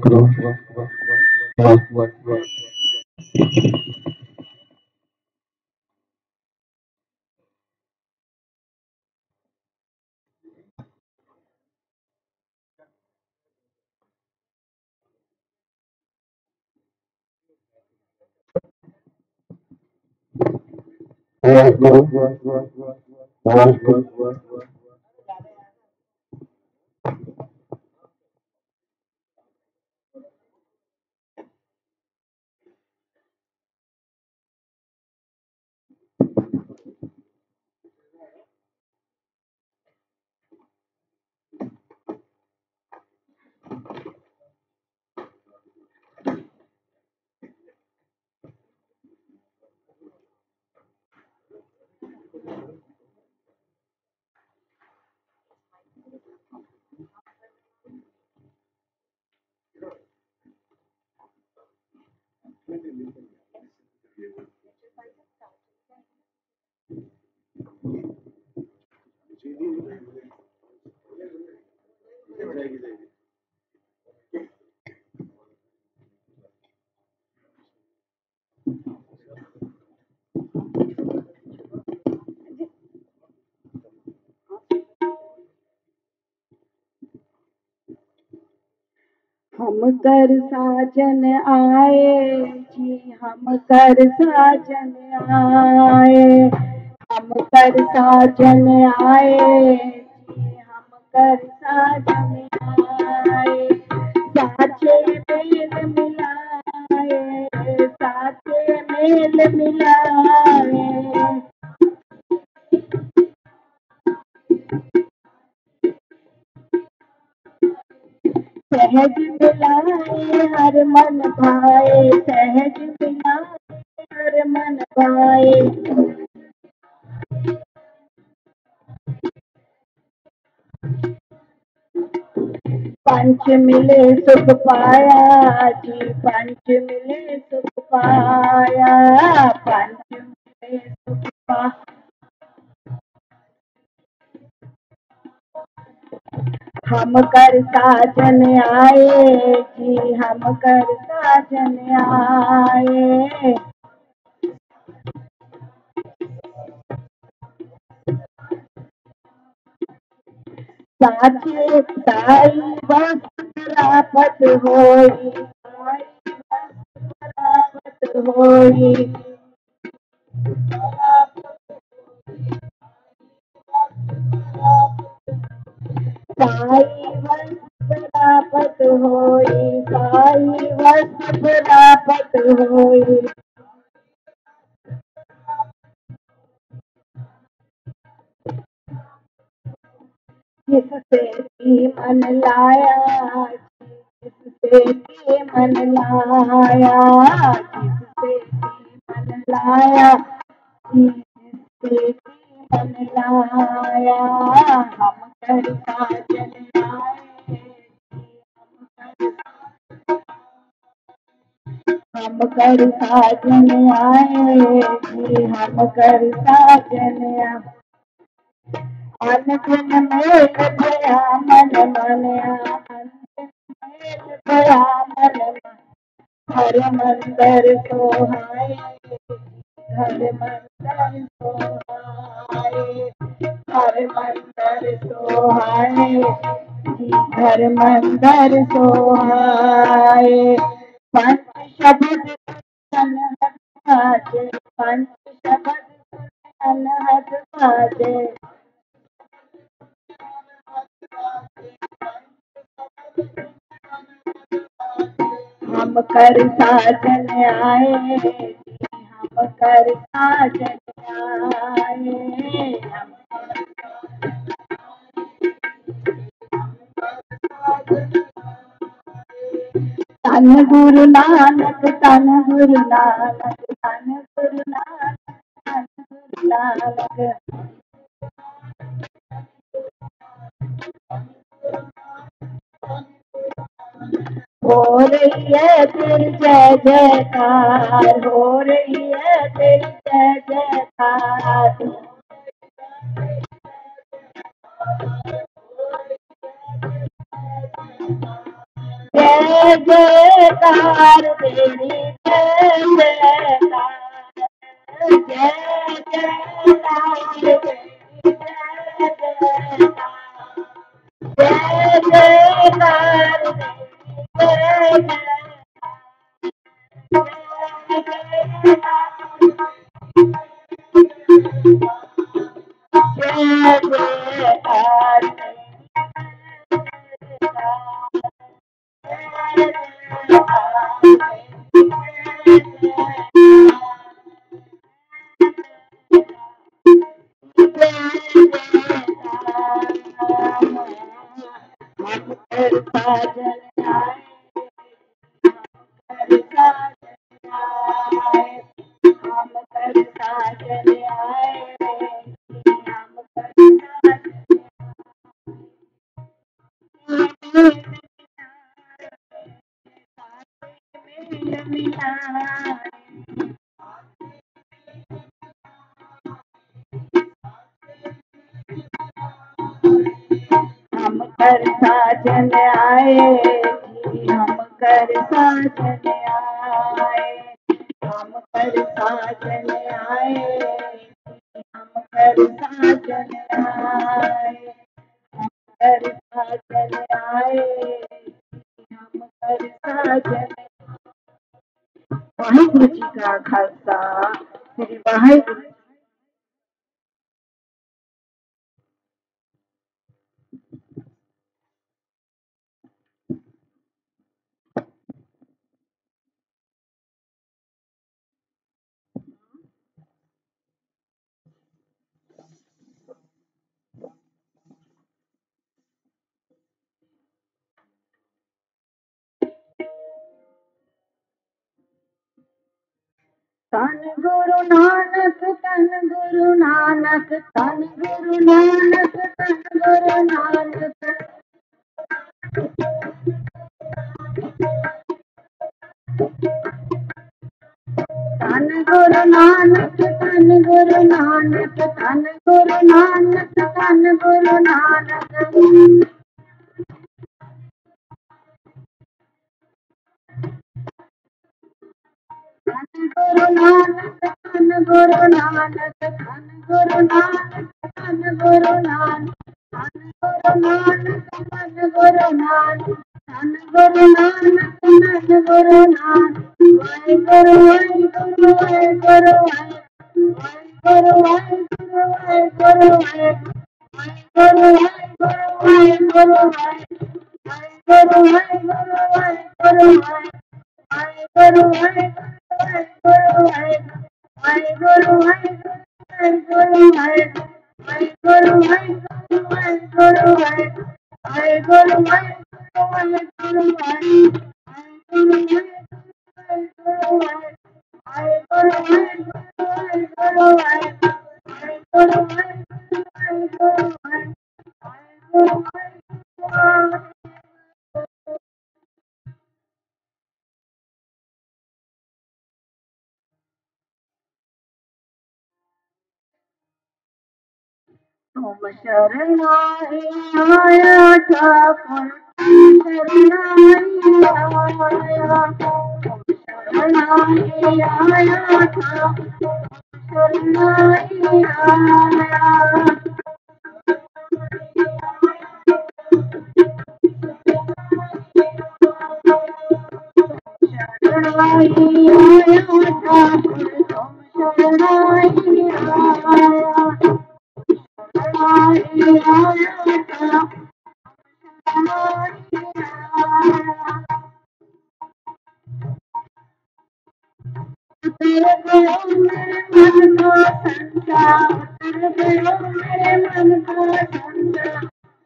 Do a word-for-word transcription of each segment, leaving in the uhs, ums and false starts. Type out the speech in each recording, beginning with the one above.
हम कर साजन आए जी, हम कर साजन आए, हम कर साजन आए जी, हम कर साजन आए, साचे मेल मिलाए, साचे मेल मिलाए, सहज मिलाए हर मन भाए, सहज मिलाए हर मन भाए, पंच मिले सुख पाया जी, पंच मिले सुख पाया, पंच मिले सुख पाया, हम कर साजन आए जी, हम कर साजन आए, साचे साई वस्त प्राप्त होई, साई वस्त प्राप्त होई, साई वस्त प्राप्त होई, साई वस्त प्राप्त होई, जिससे की मन लाया, जिससे की मन लाया, जिससे की मन लाया, जिससे की मन लाया, हम कर साजन आए, हम कर साजन आए जी, हम कर साजन आए, अनधन मेल भया मन मन, अनधन मेल भया मन मन, हर मंदर सोहाए, हर मंदर सोहाए, हर मंदर सोहाए जी, हर मंदर सोहाए, पंच शब्द अनहद बाजे, पंच शब्द अनहद बाजे, हम कर साजन आए जी, हम कर साजन आए, हम तन गुरु नानक, तन गुरु नानक, तन गुरु नानक, तन गुरु नानक, हो रही है तेरी जय जयकार, हो रही है तेरी जय जयकार, जय जयकार तेरी जय जयकार जय जयकार तेरी जय जयकार जय जयकार तेरी जय जय जयकार साजन आए कर साजन आए हम कर साजन आए हम कर हम कर साजन आए हम कर साजन आए हम कर साजन आए हम कर साजन आए हम कर साजन आए हम कर साजन वाहिगुरु जी का खालसा श्री वाहिगुरु तन गुरु नानक तन गुरु नानक तन गुरु नानक तन गुरु नानक तन गुरु नानक तन गुरु नानक तन गुरु नानक तन गुरु नानक गुरु नानक धन गुरु नानक धन गुरु नानक धन गुरु नानक धन गुरु नानक धन गुरु नानक धन गुरु नानक धन गुरु नानक वाहे गुरु वाहे गुरु वाहे गुरु वाहे वाहे गुरु वाहे गुरु वाहे गुरु वाहे गुरु वाहे गुरु वाहे गुरु वाहे गुरु वाहे गुरु वाहे गुरु वाहे वाहे गुरु वाहे गुरु वाहे वाहे गुरु वाहे वाहे गुरु वाहे वाहे गुरु वाहे वाहे गुरु वाहे गुरु वाहे गुरु वाहे वाहे गुरु वाहे गुरु वाहे वाहे गुरु वाहे गुरु वाहे गुरु वाहे तुम शरणाई आया ठाकुर शरणाई आया तुम शरणाई आया ठाकुर शरणाई आया शरणाई आया ठाकुर तुम शरणाई आया तेरे गयो मेरे मन को संसा तेरे गयो मेरे मन को संसा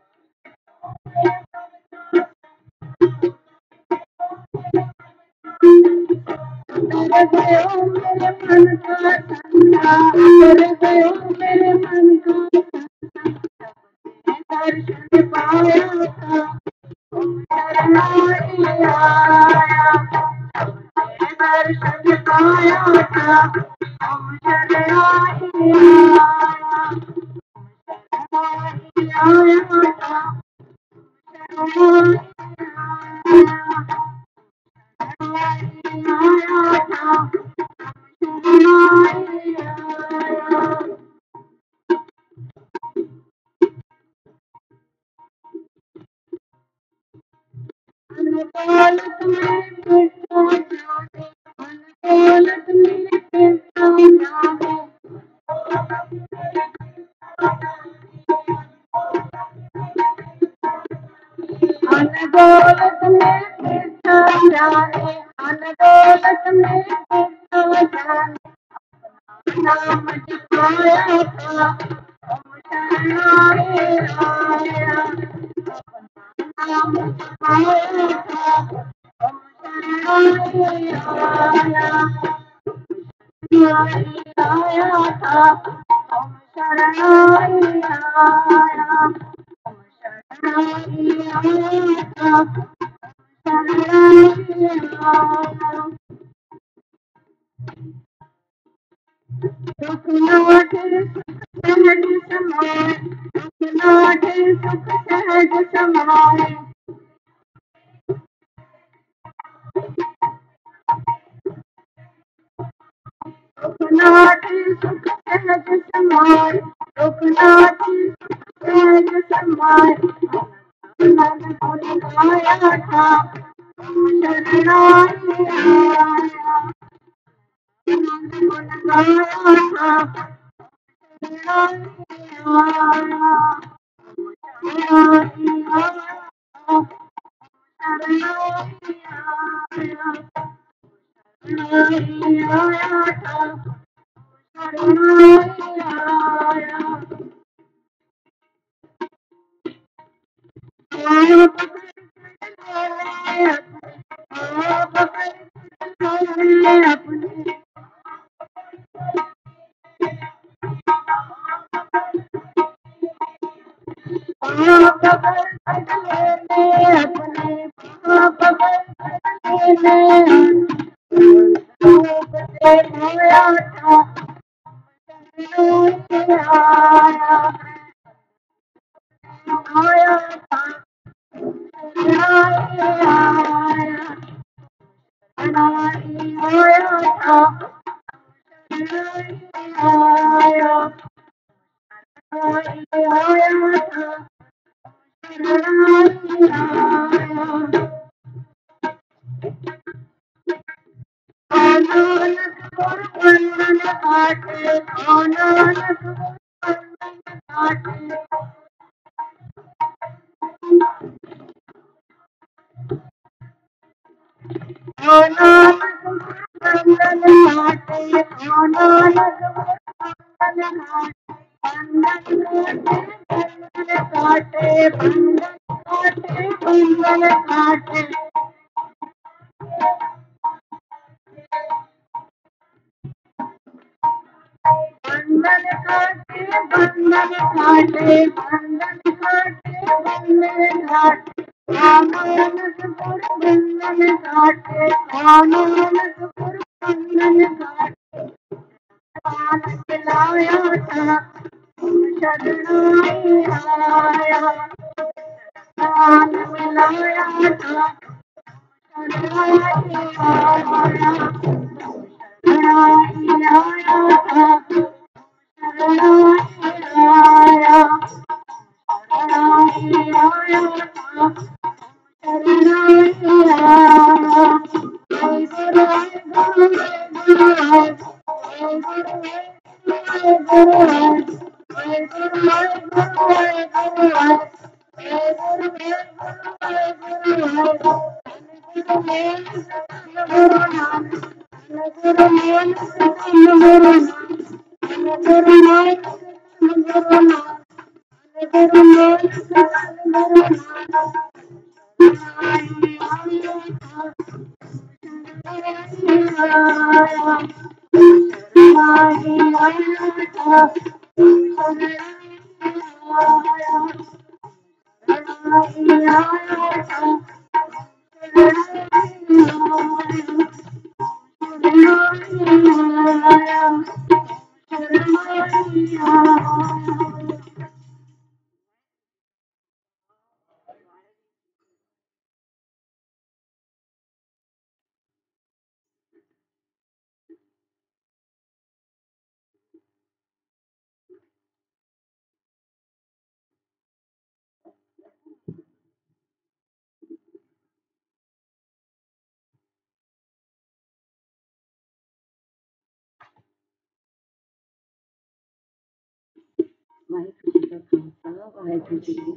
तेरे गयो मेरे मन को संसा तेरे गयो मेरे मन को दर्शन पाया था तुम शरणाई आया दर्शन पाया था तुम शरणाई आया शरणाई आया था शरणाई आया दौलत में फिरता जाने, धन दौलत में फिरता जाने, धन दौलत में फिरता जाने, धन दौलत में फिरता जाने, नाम जपाया था हम शरणाए आया, नाम जपाया था हम शरणाए आया, आया था हम शरणाए आया, शरणाए आया था शरणाए आया, दुख लागे सुख सहज समाए, दुख लागे सुख सहज समाए, दुख लागे सुख सहज समाए, दुख लागे सुख सहज समाए, मन गुण गाया था हम शरणाए आया, मन गुण गाया था शरणाए आया, शरणाए आया, शरणाए आया, शरणाए आया था शरणाए आया, आया पकड़ ले अपने, आया पकड़ ले अपने, आया पकड़ ले अपने, आया पकड़ ले रूप से आया था शरणाए आया, आया था शरणाए आया, शरणाए आया था शरणाए आया, शरणाए आया था शरणाए आया, नानक गुर बंधन काटे, नानक गुर बंधन काटे, नानक गुर बंधन काटे, नानक गुर बंधन काटे, बंधन काटे, बंधन काटे, बंधन काटे, बंधन काटे, बंधन काटे, बंधन काटे, नानक गुर बंधन काटे, नानक गुर बंधन काटे, नानक लाया था शरणाए आया, नानक लाया था शरणाए आया, शरणाए आया था शरणाए आया, शरणाए आया था शरणाए आया, जय गुरु गुरु गुरु जय गुरु जय गुरु जय गुरु जय गुरु जय गुरु जय गुरु जय गुरु जय गुरु गुरु मेल गुरु नानक, गुरु मेल गुरु नानक, गुरु मेल गुरु नानक, गुरु मेल गुरु नानक, शरणाए आया था शरणाए आया, शरणाए आया था शरणाए आया, शरणाए आया था शरणाए आया, शरणाए आया। वाहेगुरु जी की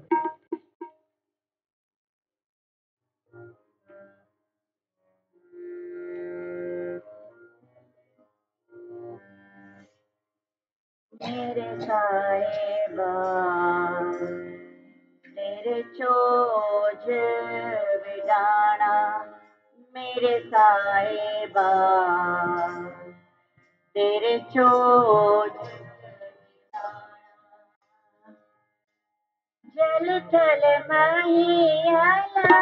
मेरे साहिबा तेरे चोज विडाना मेरे साहिबा तेरे चोज जल थल महियाला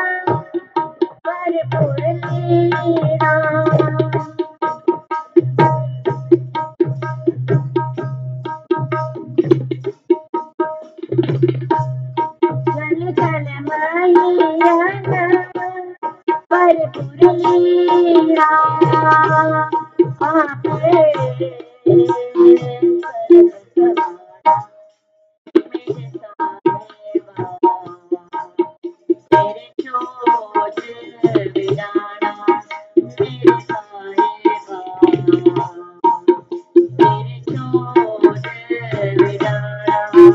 भरपूर लीला जल थल महियाला भरपूर लीला आपे तेरे चोज विडाना मेरे साहिबा तेरे चोज विडाना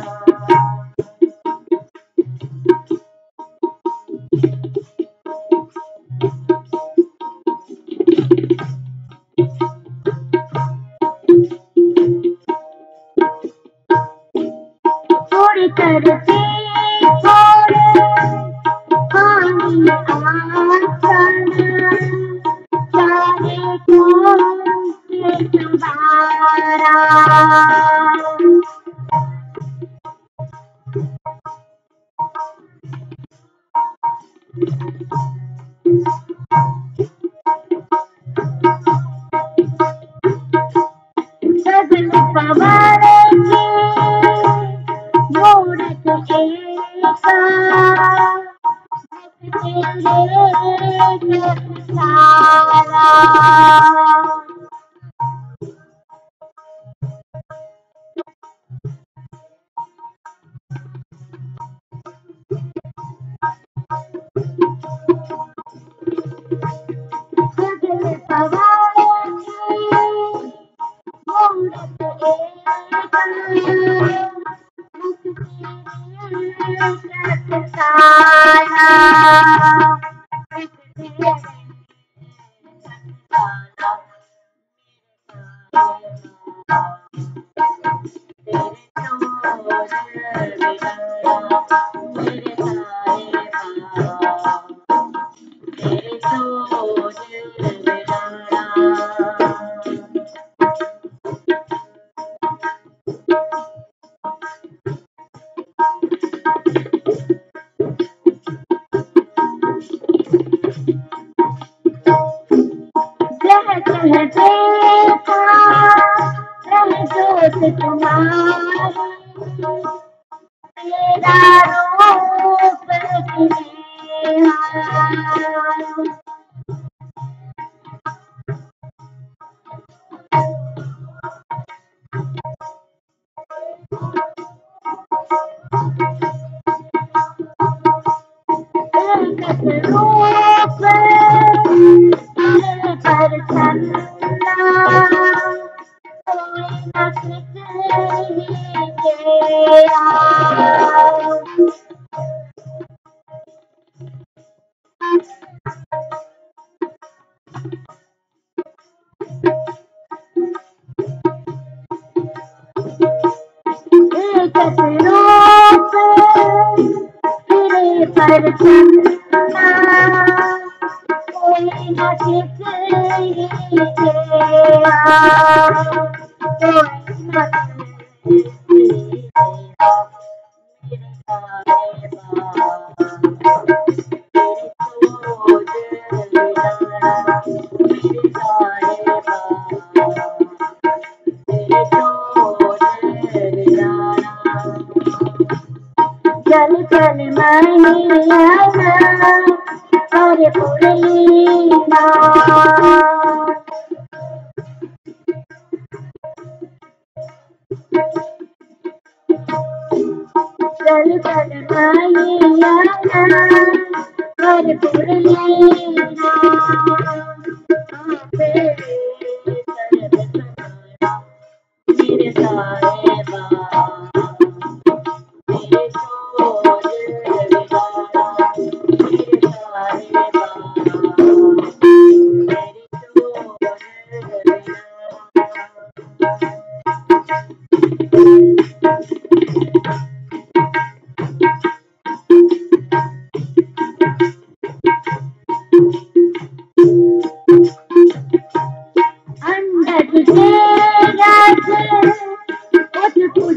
थोड़ी करते थोड़े पानी आसना सारे को संभारा सगल पवारे की मूरत एका तेरे सारा सगल पवारे की मूरत एका सारा रह कह देखा रह जोत तुम्हारी तेरा रूप स्नेहा एक रूप पर चलना कोई न कितनी तेरा एक रूप तेरे पर चलना कोई न कितनी तेरा कोई न कितनी तेरा मेरे साहिबा तेरे चोज विडाना मेरे साहिबा तेरे चोज विडाना चल चल महियाला भरपूर लीला चल चल महियाला भरपूर लीला आपे सर्व समाना मेरे साहिबा तेरे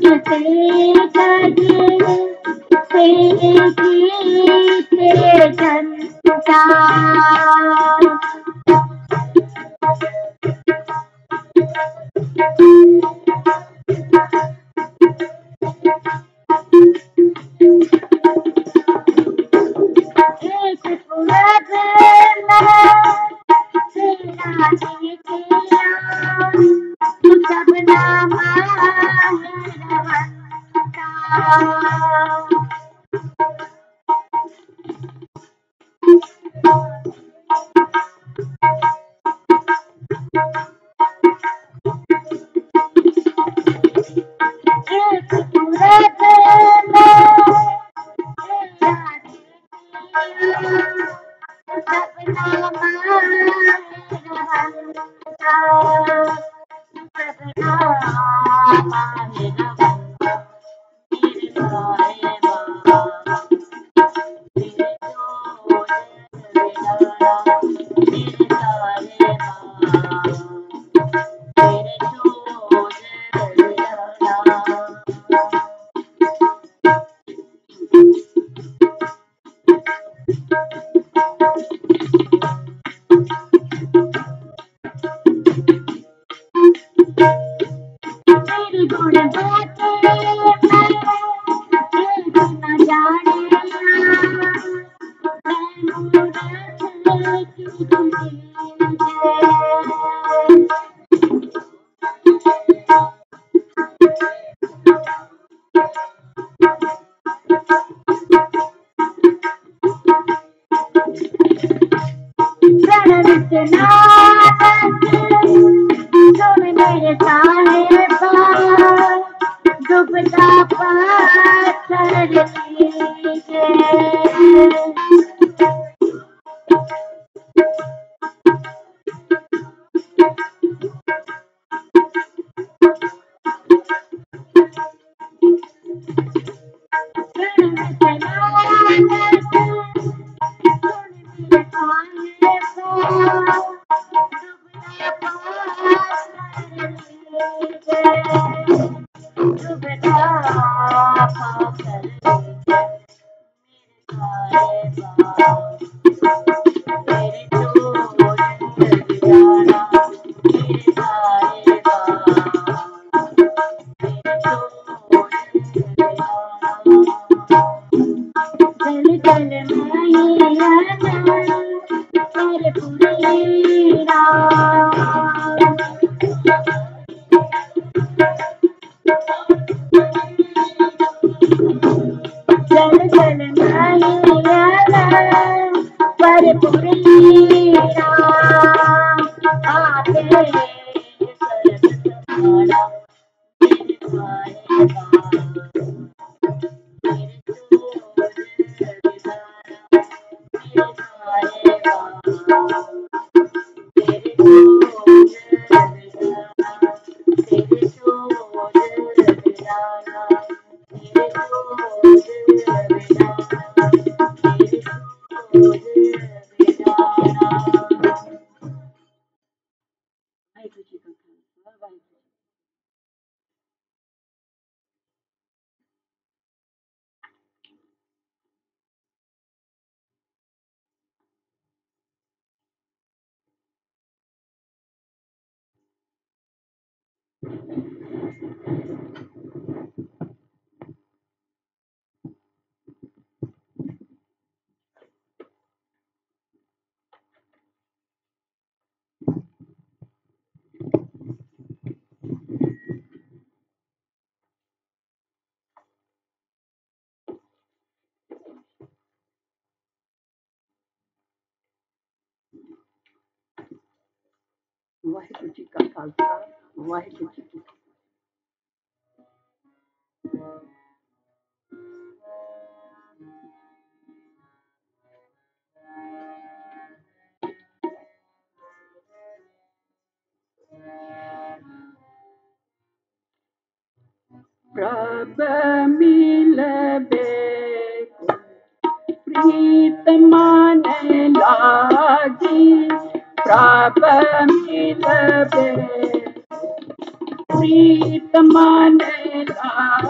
वाहिगुरु जी का खालसा वाहिगुरु जी की प्रभ मिलबे प्रीत मन लागी प्रभ मिलबे प्रीत मन लागी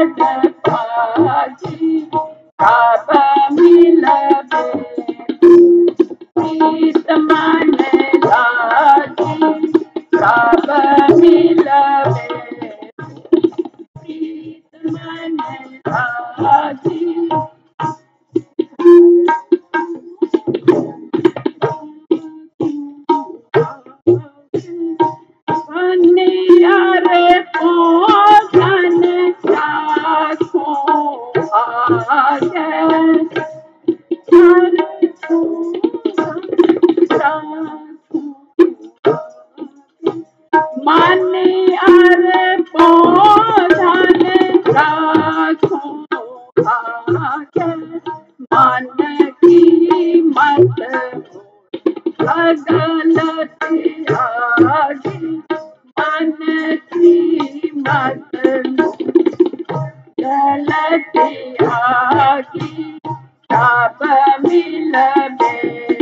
लाडकाजी प्रभ मिलबे प्रीत मन लागी प्रभ मिलबे प्रीत मन लागी रे पौधन राखो आगे माने अरे पौधन राखो आगे मन की मत गलती आगे मन की मत गलती आगे प्रभ मिलबे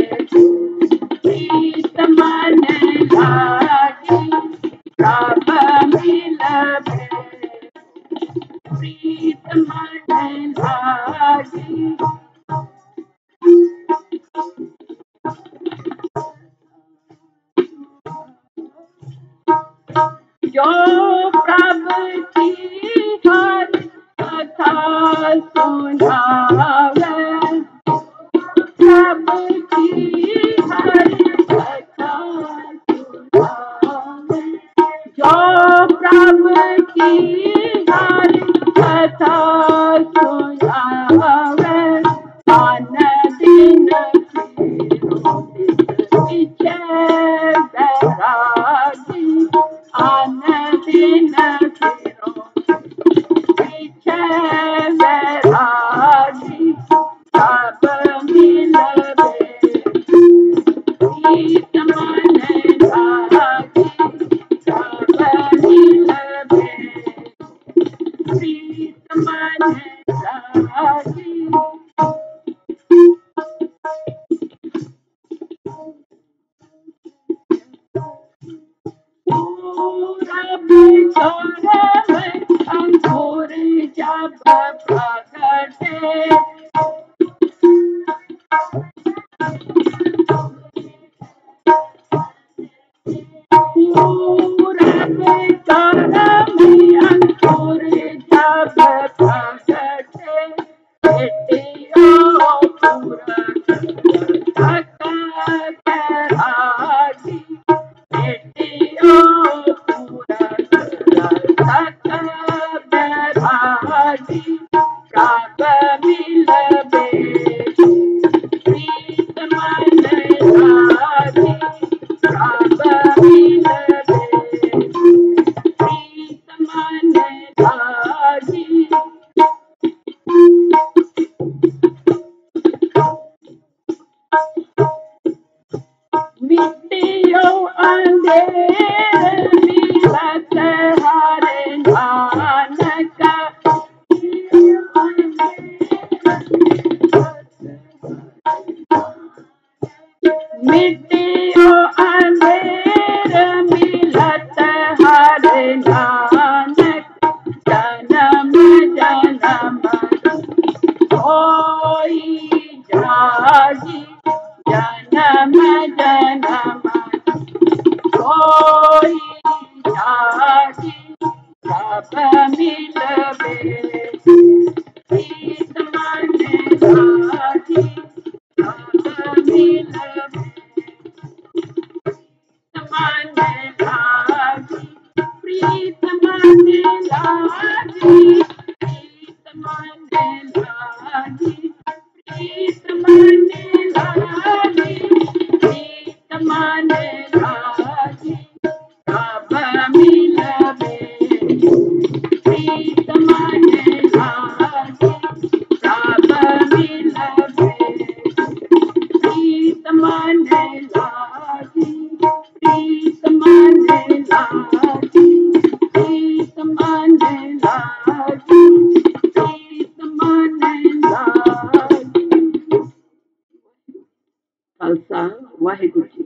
प्रीत मन लागी प्रभ मिलबे प्रीत मन लागी जो प्रभ की हर कथा सुनावे प्रभ की हर कथा सुनावे जो प्रभ की हर कथा सुनावे मन दिन पीछे बैरागी आन दिन फिरो पीछे बैरागी प्रभ मिलबे प्रीत मन लागी प्रभ मिलबे प्रीत मन लागी पूरब चौरब अंकुर जब प्रगटे पूरब चौरब अंकुर जब प्रगटे बेटियों पूरा तक राजी बेटियों पूरा तक राजी प्रभ मिलबे प्रीत मन लागी प्रभ मिलबे प्रीत मन लागी मिट्टियों अंधेर मिलत हरे नानक मिट्टियों अंधेर मिलत हरे नानक जन्म जन्म कोई जागी जन्म जन्म कोई जागी प्रभ मिलबे प्रीत मन लागी प्रभ मिलबे मन लागी प्रीत मन लागी प्रीत मन लागी प्रीत मन लागी प्रीत मन लागी प्रभ मिलबे प्रीत मन लागी प्रभ मिलबे प्रीत मन लागी प्रीत मन लागी प्रीत मन लागी प्रीत मन लागी खालसा वाहिगुरु जी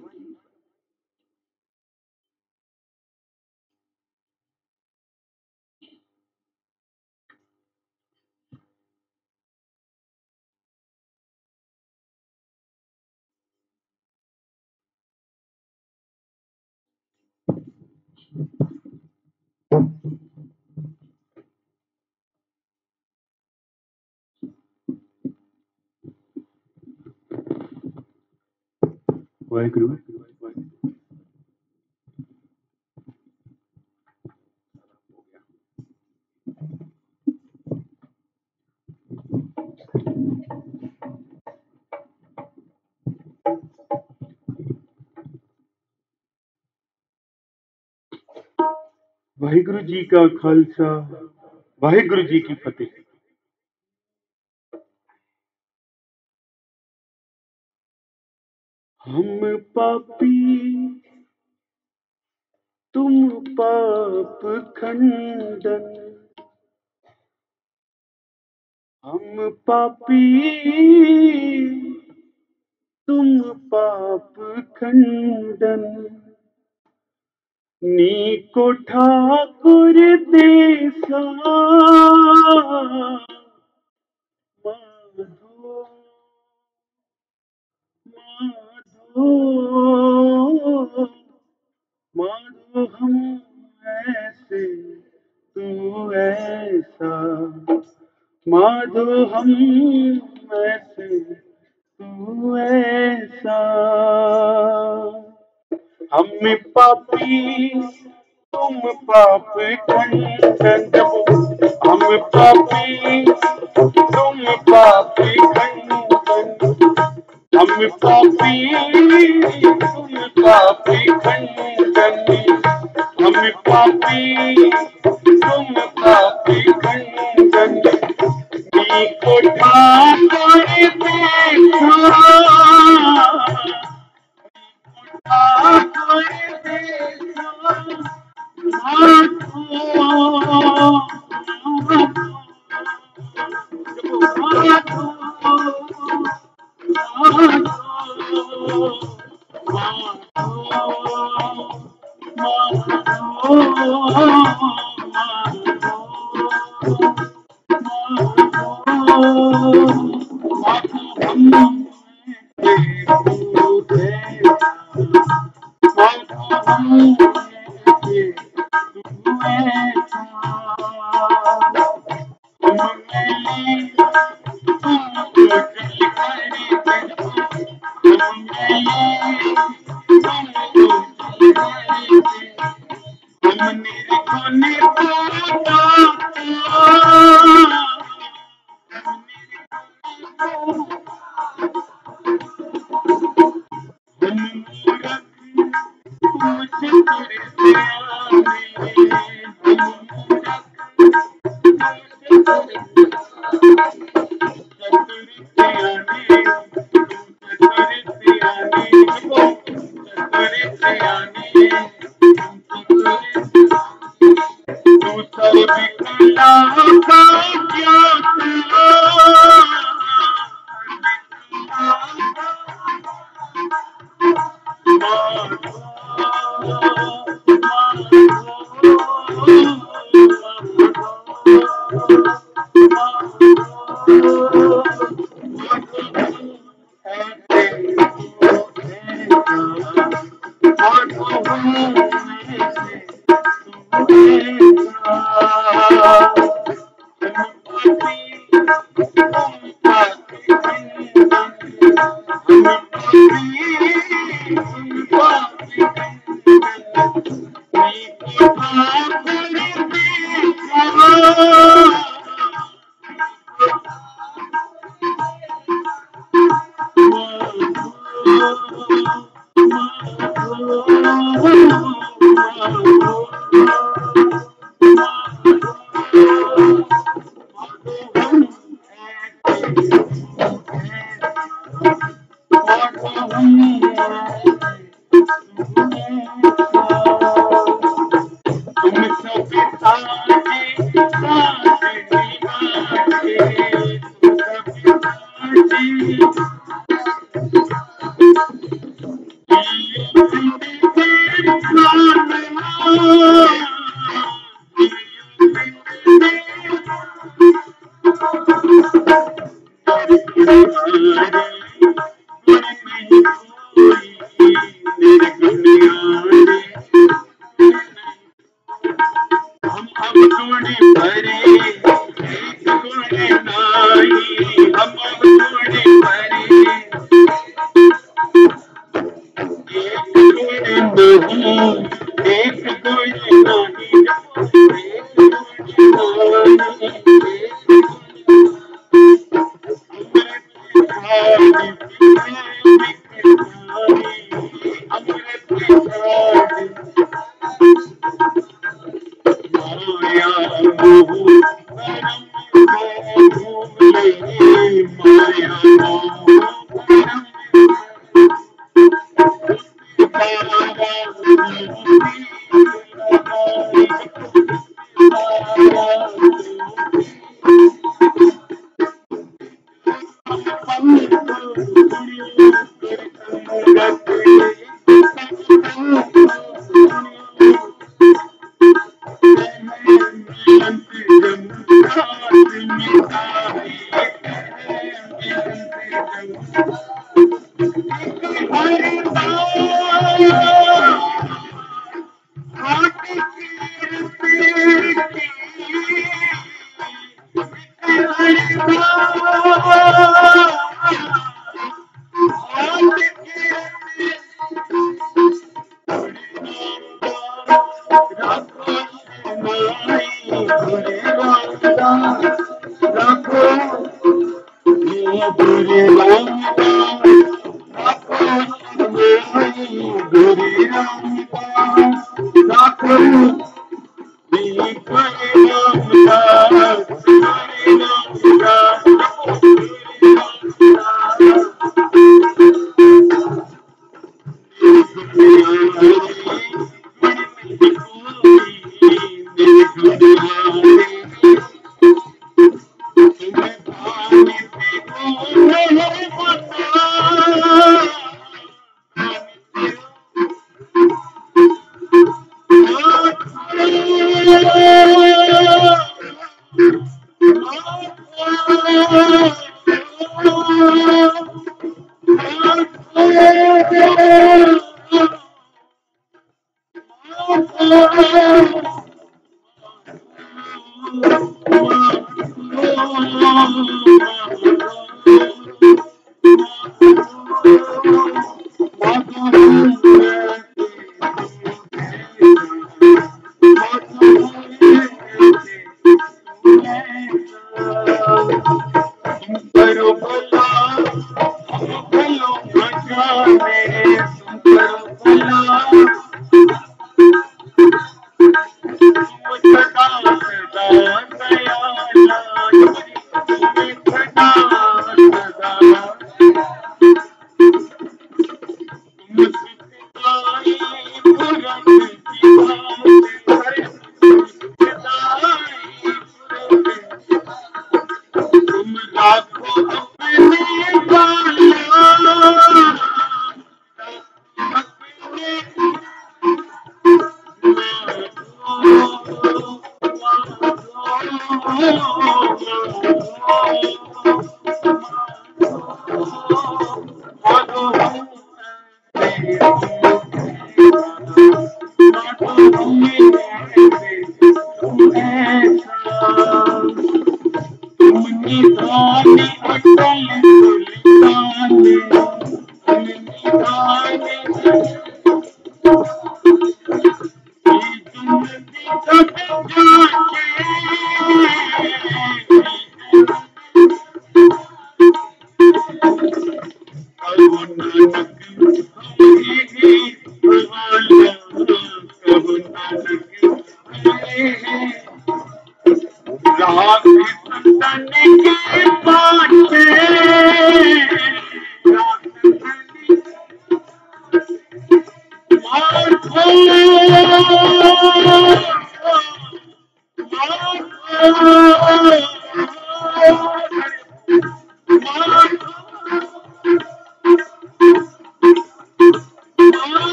वाहिगुरु वाहिगुरु जी का खालसा वाहिगुरु जी की फतेह। हम पापी तुम पाप खंडन, हम पापी तुम पाप खंडन, नीको ठाकुर देसा माधो माधो माधो हम ऐसे तू ऐसा, माधो हम ऐसे तू ऐसा, हम पापी तुम पाप खंडन, हम पापी तुम पाप खंडन, हम पापी तुम पाप खंडन, हम पापी तुम पाप खंडन, नीको ठाकुर देखा ठाकुर देखा माधो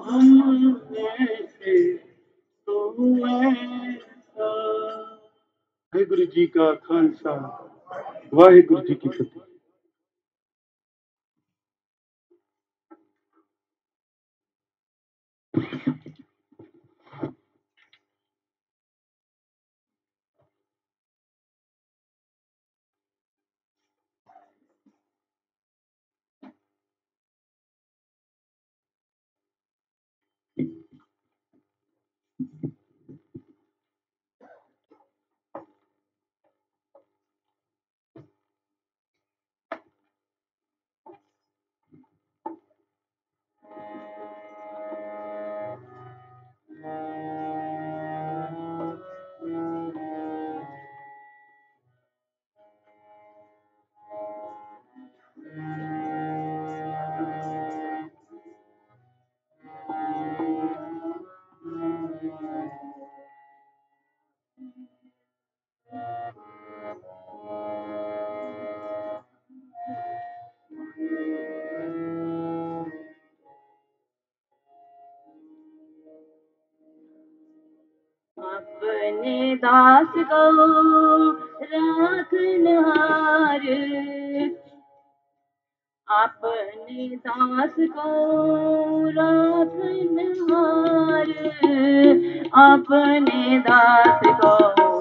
हम में से तो ऐसा। वाहिगुरु जी का खालसा, वाहिगुरु जी की फतेह। अपने दास को राखनहार, अपने दास को राखनहार, अपने दास को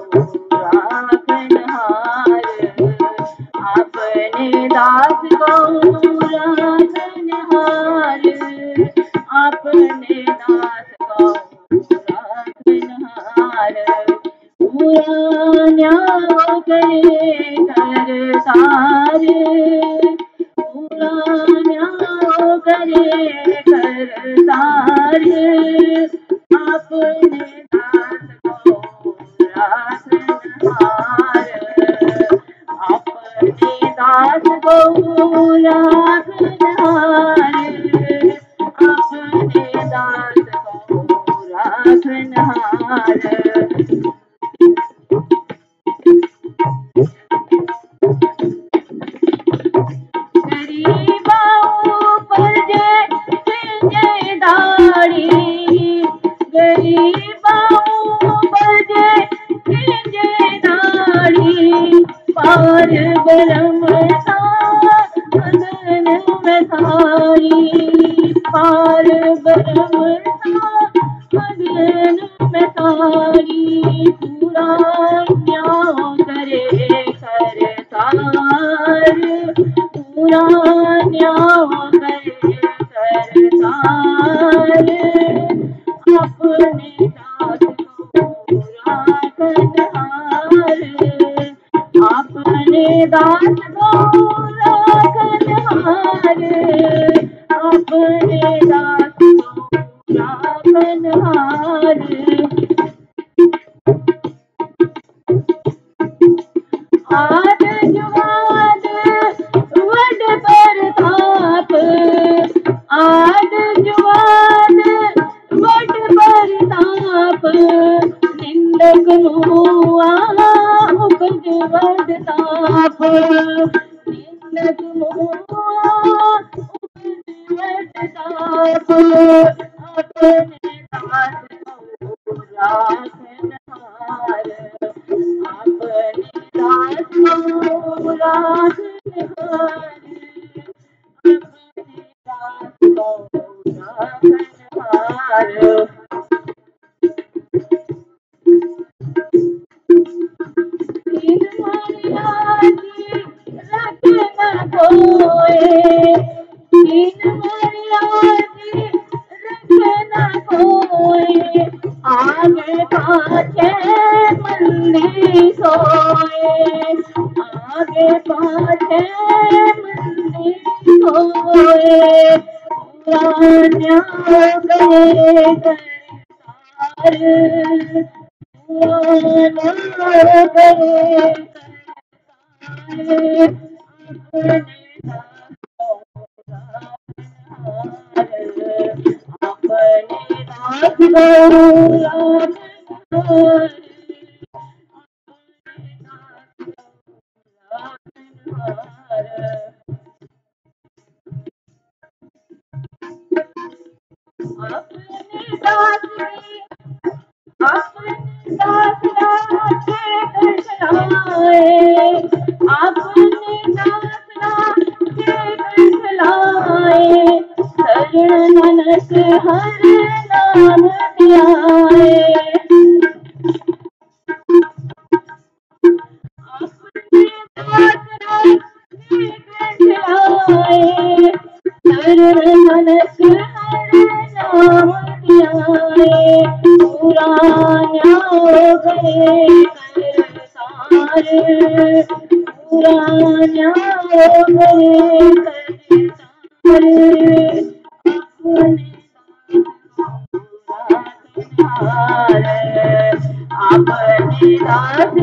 राखनहार, अपने दास को राखनहार, अपने दास को राखनहार, पूरा न्याय करे करतार, पूरा न्याय करे करतार, अपने दास को राखनहार, अपने दास को राखनहार, अपने दास को राखनहार। गरीबाओं पर जय जय दाड़ी, गरीबाओं पर जय जय दाड़ी, पार ब्रह्म साधन में थारी, पार ब्रह्म साधन में थारी, पूरा न्याय करे करतार, पूरा न्याय करे करतार, अपने दास को राखनहार, अपने दास को राखनहार, अपने दास को राखनहार। आद जुगाद वड परताप, आद जुगाद वड परताप, निंदक मुआ उपज वड ताप, निंदक मुआ उपज वड ताप, अपने दास को राखनहार, अपने दास को राखनहार, अपने दास को राखनहार। दीन मर्यादी रख न कोय, दीन मर्यादी रख न कोय, आगे पाछे मंदी सोए, आगे पाछे मंदी सोए, पूरा न्याय करे करतार, पूरा न्याय करे करतार, अपने दास को राखनहार, अपने दास को राखनहार, आए आपने दासरा के दिखलाए शरण मनस हर नाम ध्याए आपने दासरा के दिखलाए शरण मनस हर नाम ध्याए पुराना हो गए सारे पुराना हो गए सारे अपने दास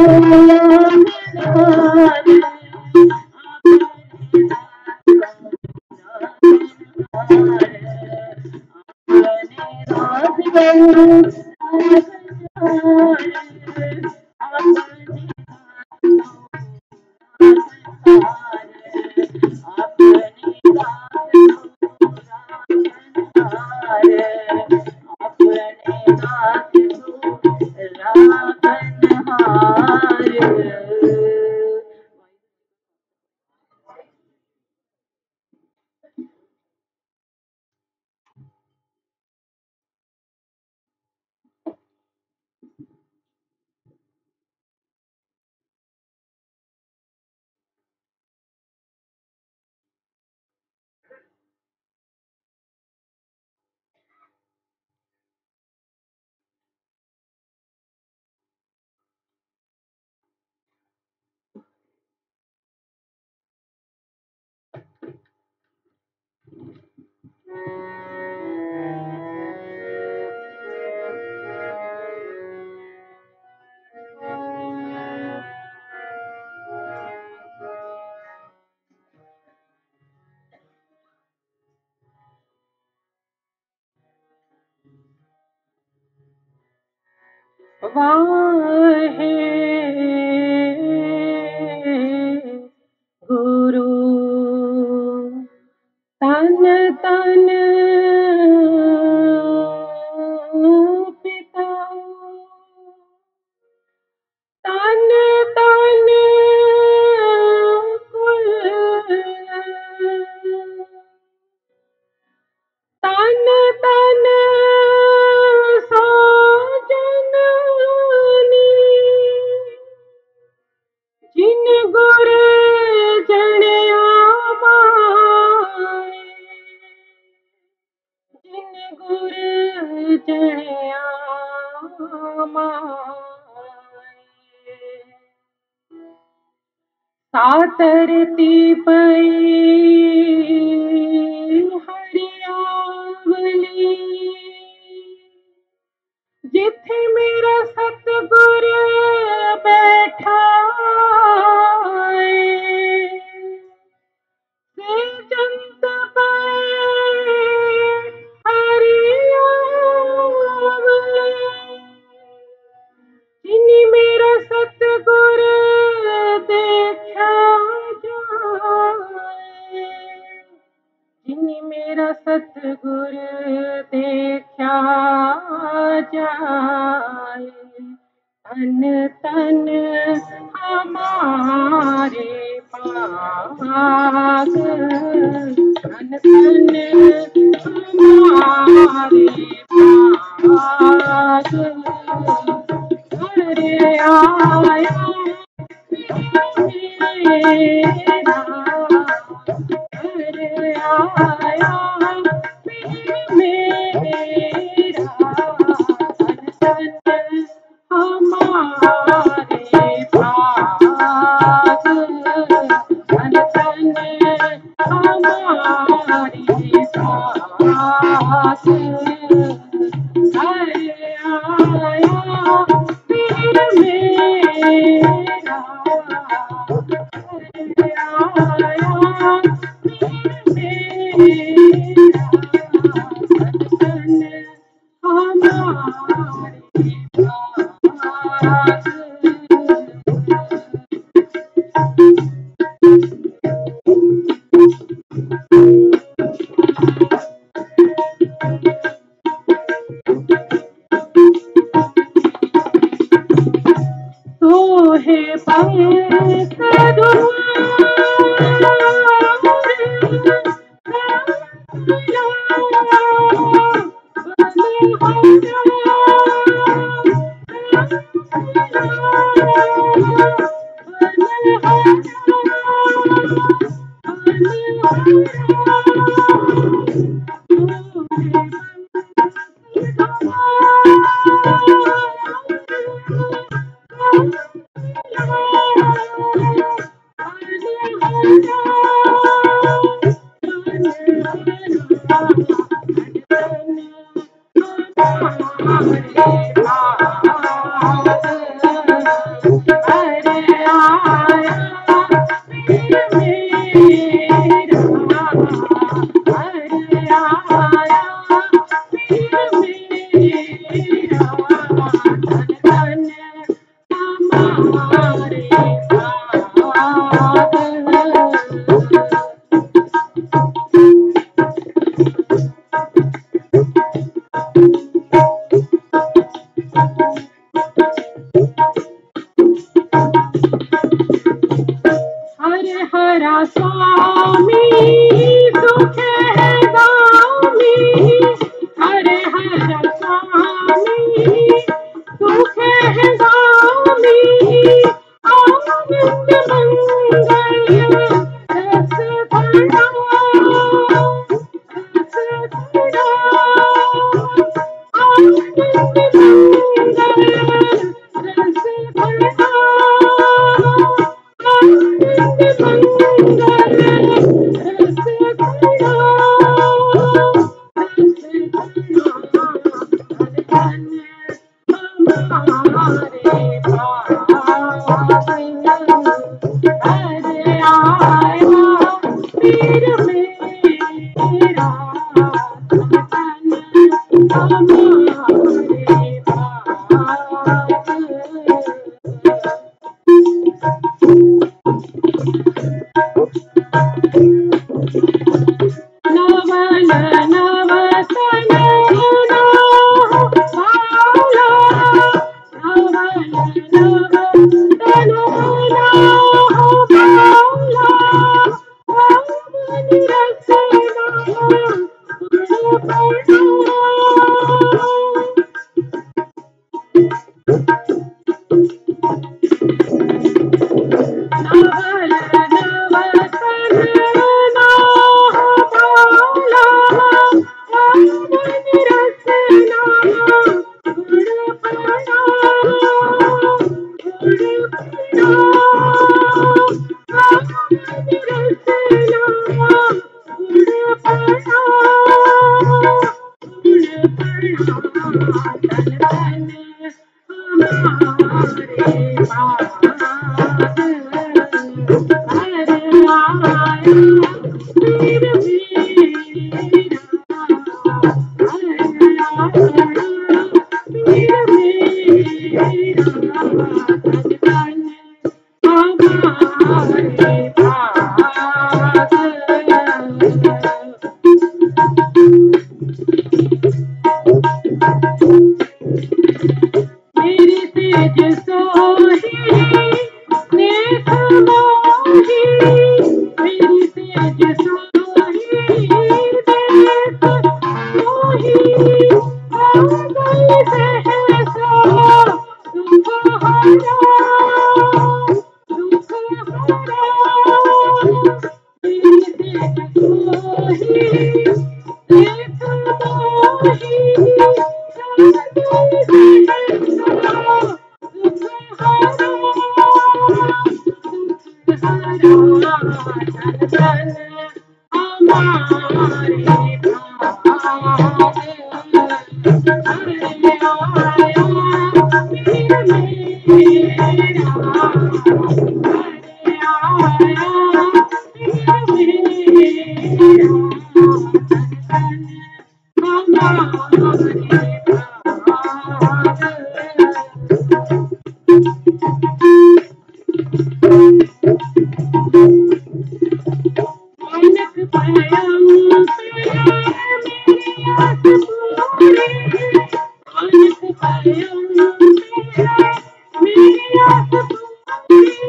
वाहे गुरु तन तन पिता तन तन कुल तन तन साजनानी जिन गुर जणिया माए जिन गुर जणिया माए सातरती पई हरियावली जिथे मेरा सतगुर बैठा से जंत पे हरियावली जिनी मेरा सतगुर देखा जाए जिनी मेरा सतगुर देखा जाए तन तन हमारे पास तन तन हमारे पास घर आया मेरा घर आया मेरा तन तन हमारे पास तन तन हमारे पास घर आया फिर मेरा घर मोहे पंख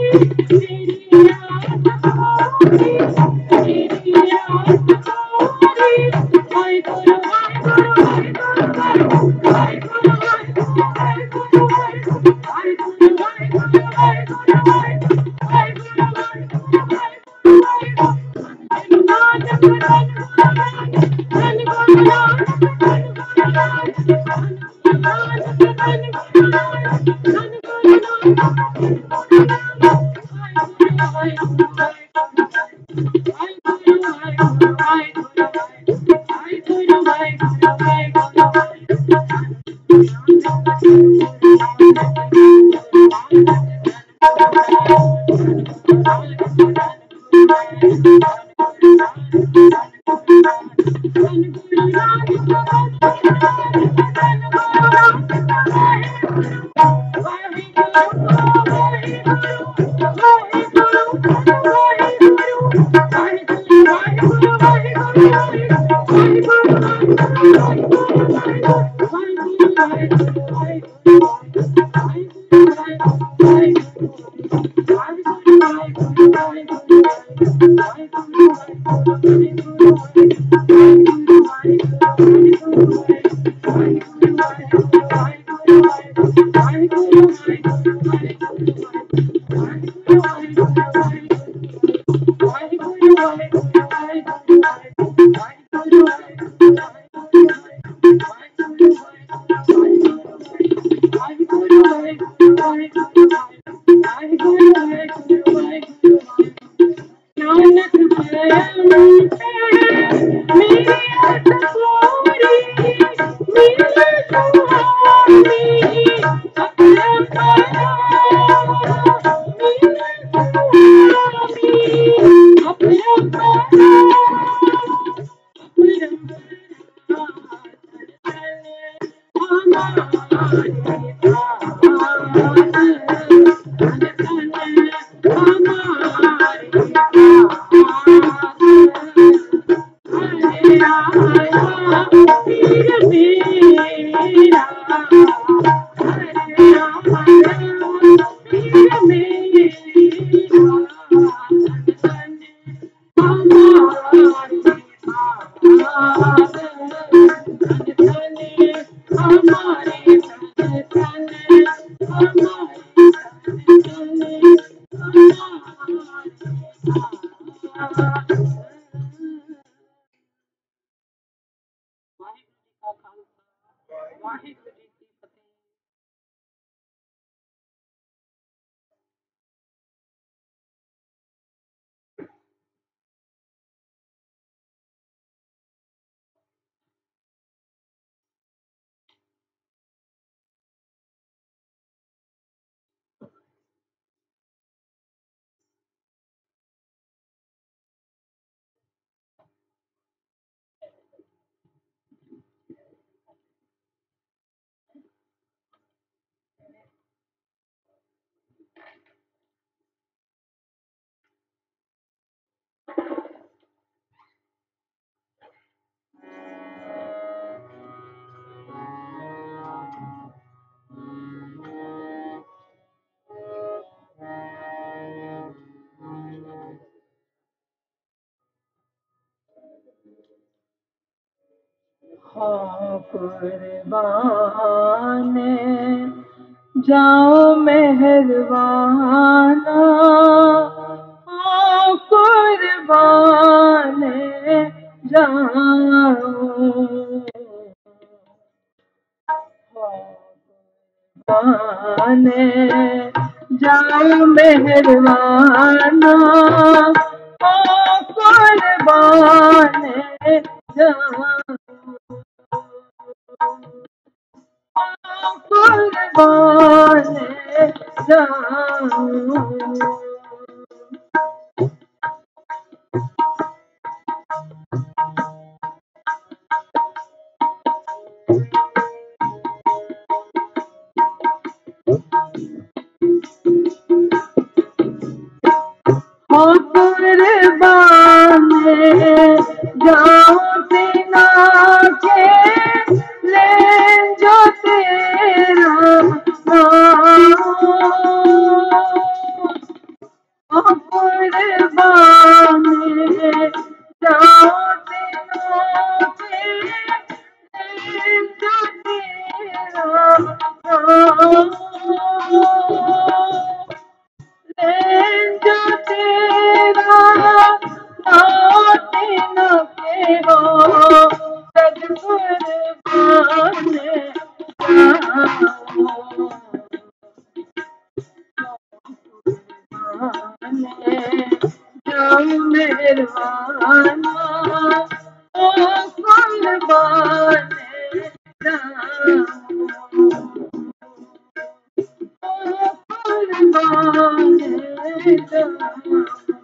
हाँ कुर्बाने जाओ मेहरबाना, हाँ कुर्बाने जाओ, कुर्बाने जाओ मेहरबाना, हाँ कुर्बाने जाओ, कुर्बाने जाओ। हो कुर्बाने जाओ सीना के ले जो तेरा नाम, जाओ मेहरबाना ओ कुर्बाने जाओ ओ कुर्बाने जाओ।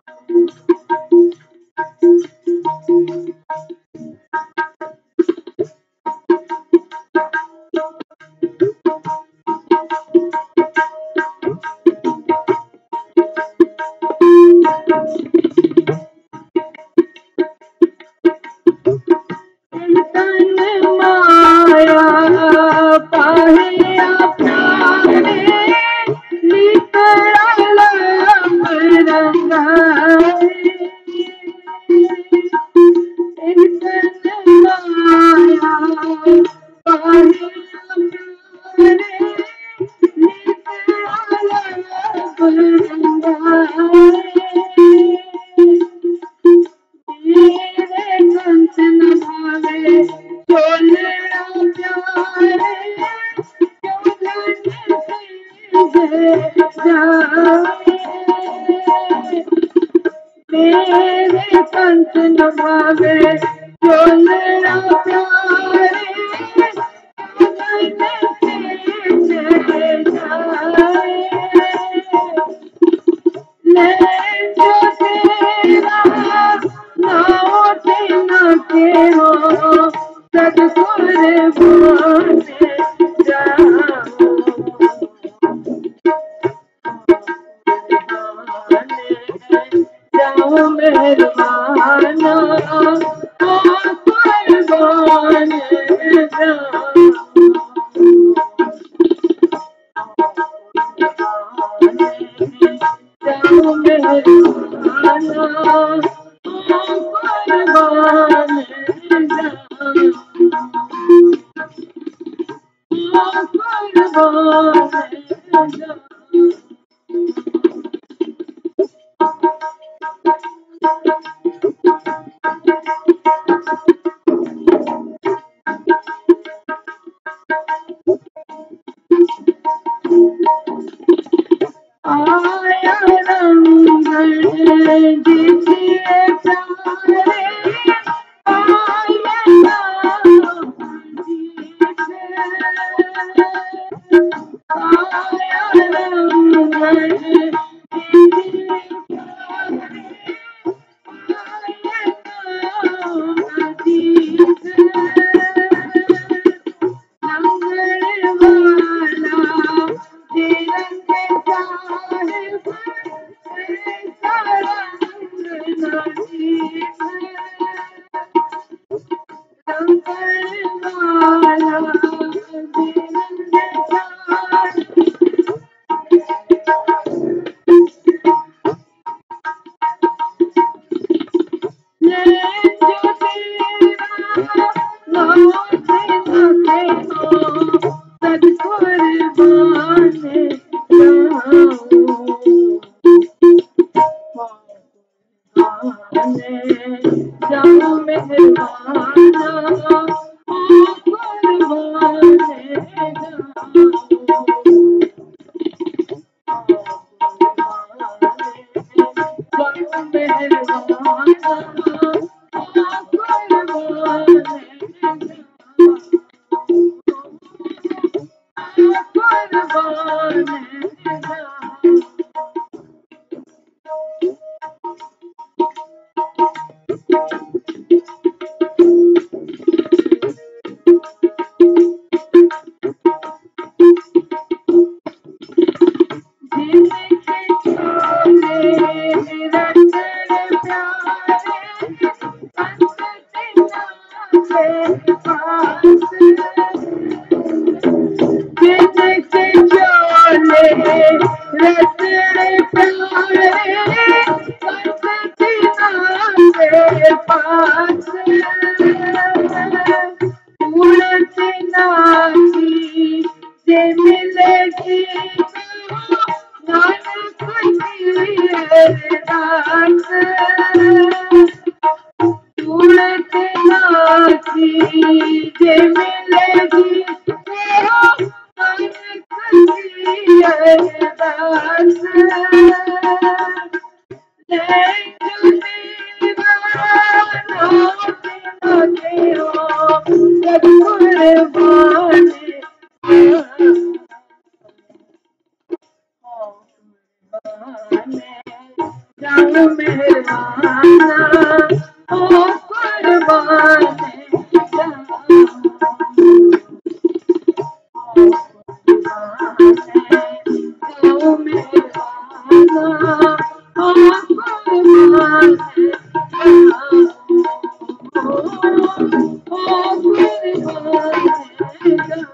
मेरे पंथ न भावे जो मेरा प्यारे ले जो तेरा नाओ तेना के हो सदपुर बोले जाओ जाओ मेहरबाना ओ कुर्बाने जाओ जाओ मेहरबाना ओ कुर्बाने जाओ ओ कुर्बाने जाओ। आया रंग जिसे प्यारे आया नाम जिसे आया रंग जिसे आया नाम जिसे जाओ मेहरबाना ओ कुर्बाने जाओ मेहरबाना ओ कुर्बाने जाओ मेहरबाना ओ कुर्बाने जाओ मेहरबाना ओ कुर्बाने ओ कुर्बाने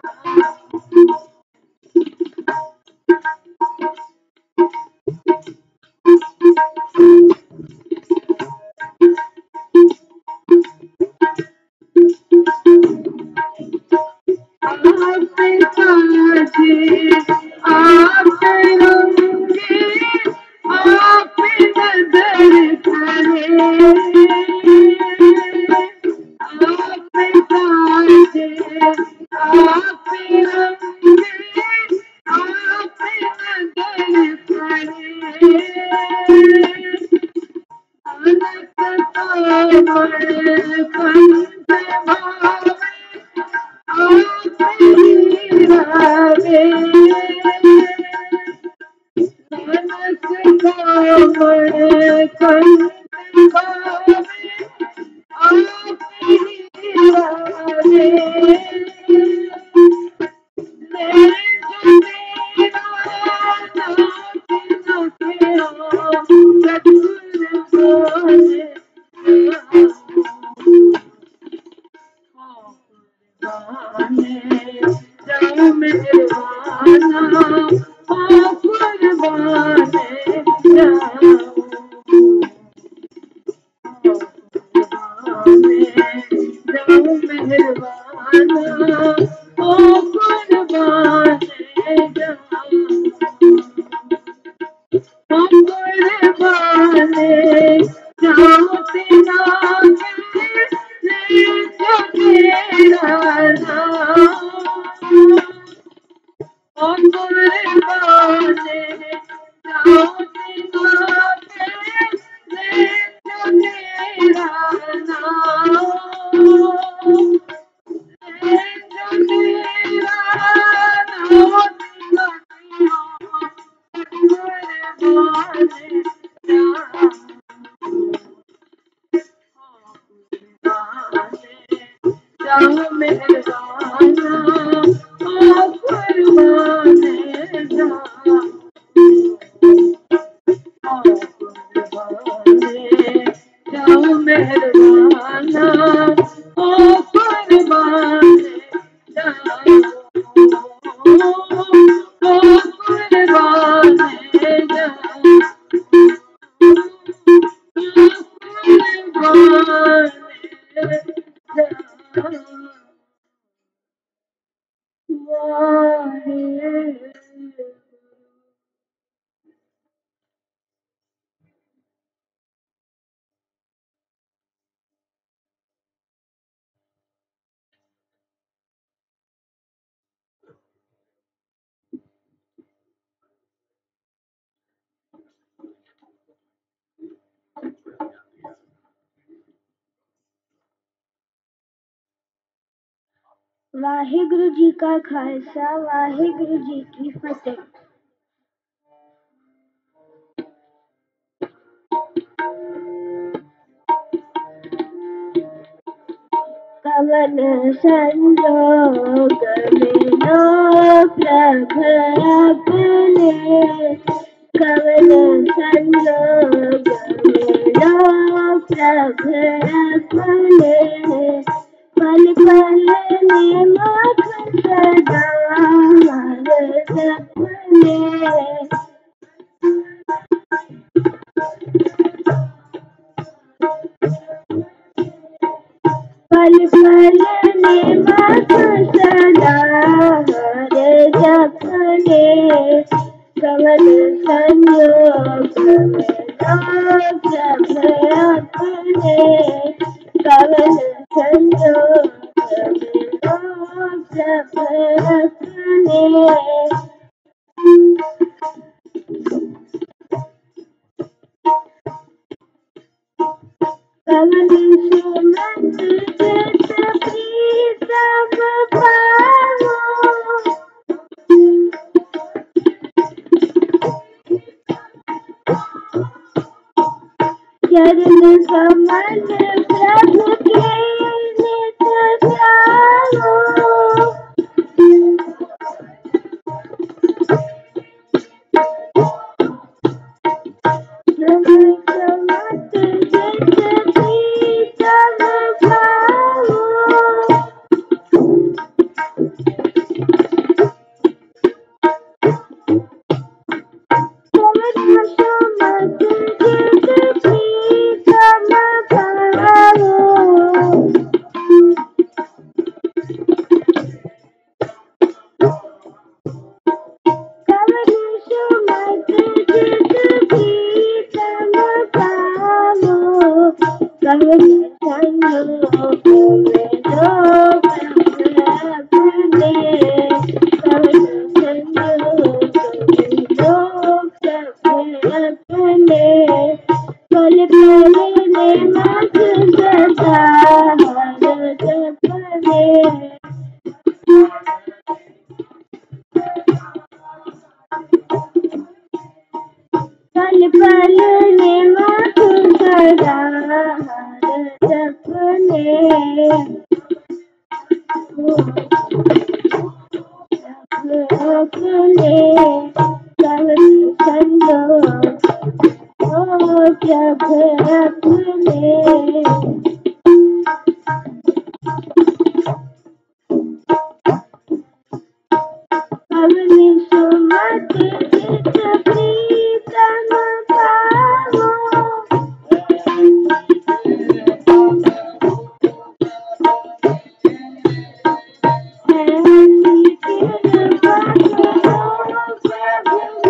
वाहिगुरु जी का खालसा वाहिगुरु जी की फतेह। कवन संजोग मिलो प्रभु अपने, कवन संजोग मिलो प्रभु अपने, पल पल निमख सदा हर सपने। पल पल निमख सदा हर सपने, कवन संयोग मिलो प्रभु अपने, कवन संयोग मिलो प्रभु अपने। कवन सुमंत चित प्रीतम पावो, चरण कमल प्रभु के नित ध्यानो समत जित प्रीतम भावो पल पल निमक सदा सपने अपने सब संजो ओ जब अपने अपनी सुमत जित प्रीतम पावो ऐसी कृपा करो प्रभु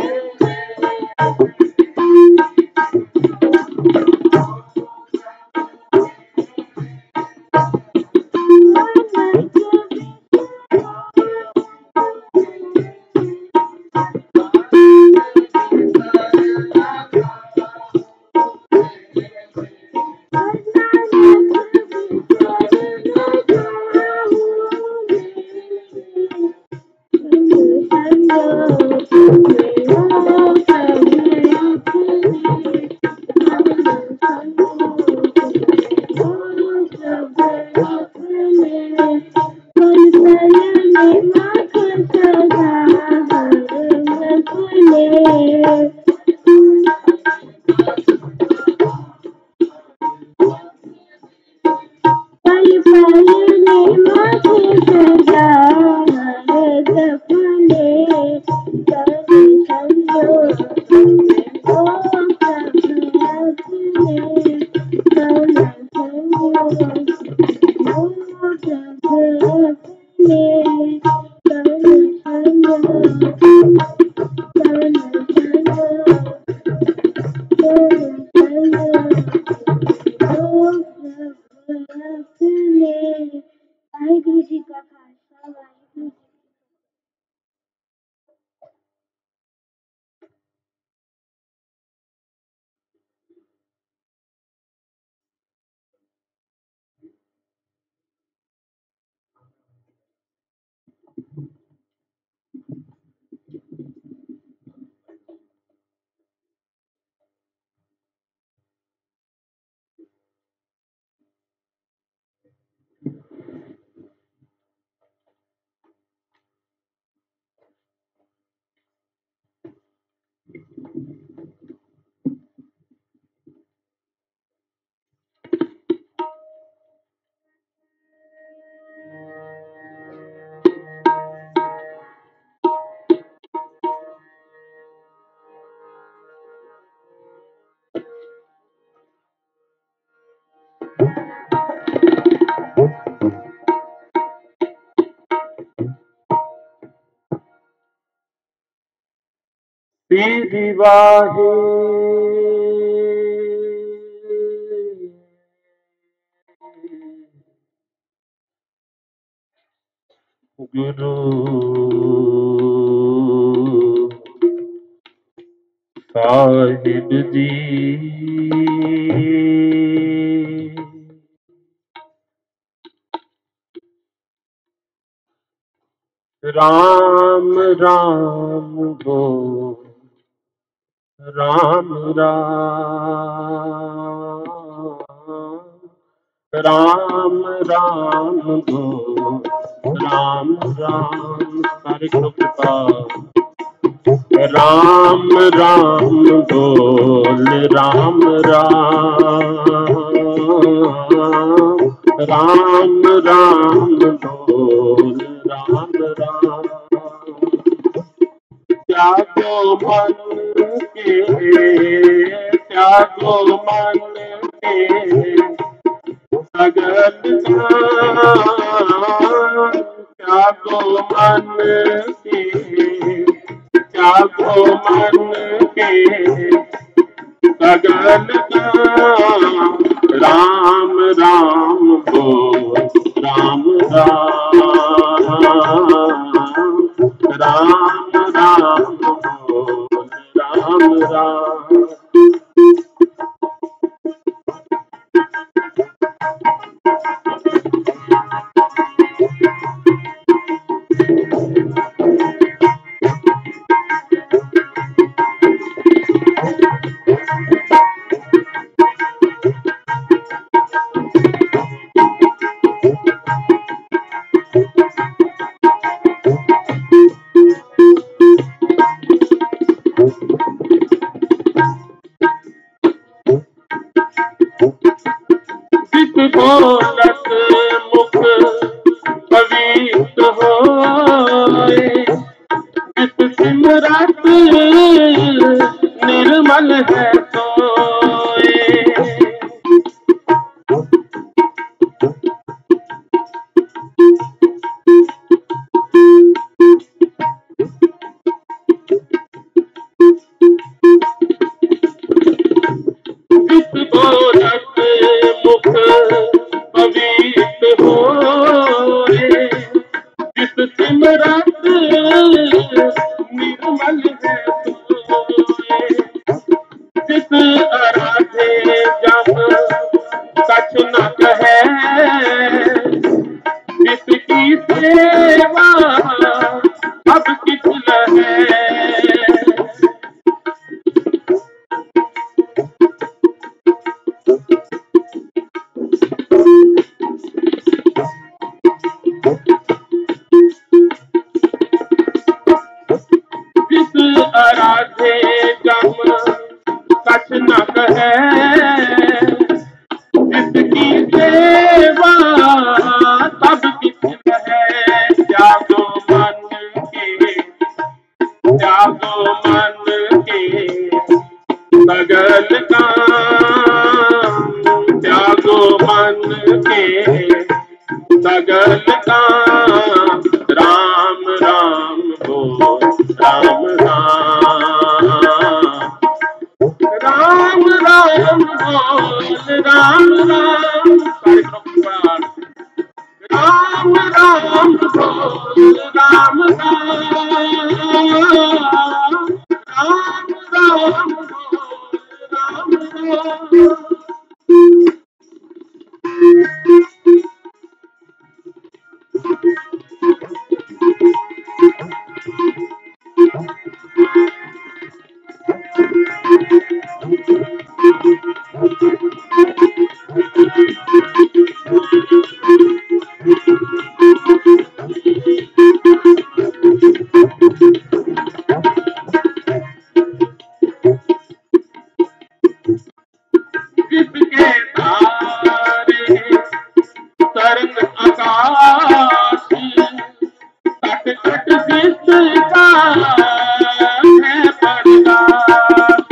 वाहिगुरु जी का खालसा वाहिगुरु जी सीधी बाहे गुरु साहिब जी राम राम गो राम राम राम राम बोल राम राम सारे कृपा राम राम बोल राम राम राम राम बोल राम राम त्यागो मन के त्यागो मन के सगल काम त्यागो मन के त्यागो मन के सगल काम राम राम बोल राम राम राम राम बोल राम राम बोलत मुख पवित्र होए जिस सिमरत निर्मल है सोए जिस बोलत मुख पवित्र होए जिस सिमरत निर्मल है सोए जिस आराधे जब सच न कहे जिसकी सेवा अब किस लहे आराधे जम सच न कहे जिसकी सेवा तब किस है त्यागो मन के त्यागो मन के बगल काम त्यागो मन के बगल काम राम राम बोल राम राम राम राम बोल राम राम राम राम बोल राम राम राम राम बोल राम राम जिसके तारे तरंग आकाश कट कट जिसका है प्रकाश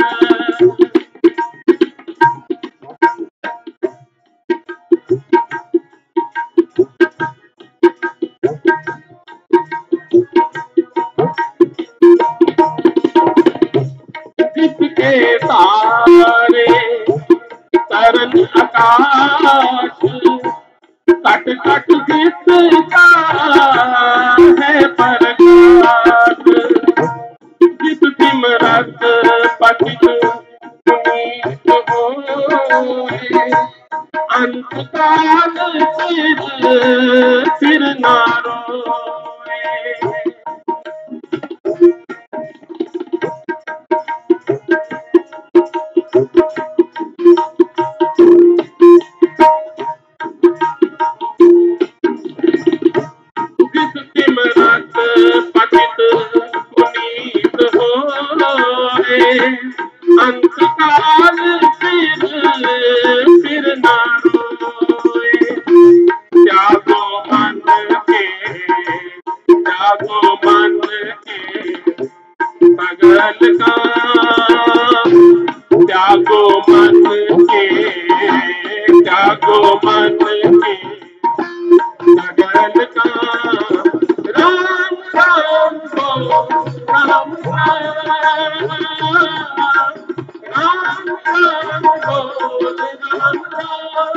जिसके तारे तरन आकाश कट कट जिसका है प्रकाश जिस सिमरत पतित पुनीत होए अंत काल फिर फिर ना रोए हाल फिर फिर ना रोए। त्यागो मन के त्यागो मन के पगल का त्यागो मन के त्यागो मन के पगल का राम राम हो राम राम राम राम हो राम राम।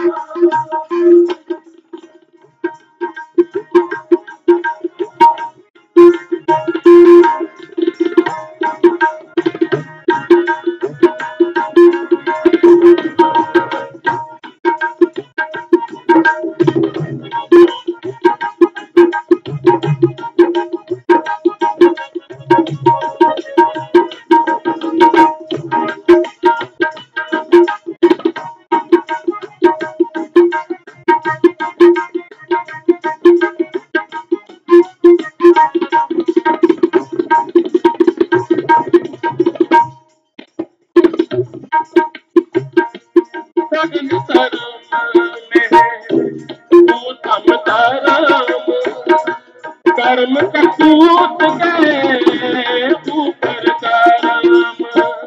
सगन धर्म में उत्तम धर्म कर्म कपूत गए ऊपर धर्म।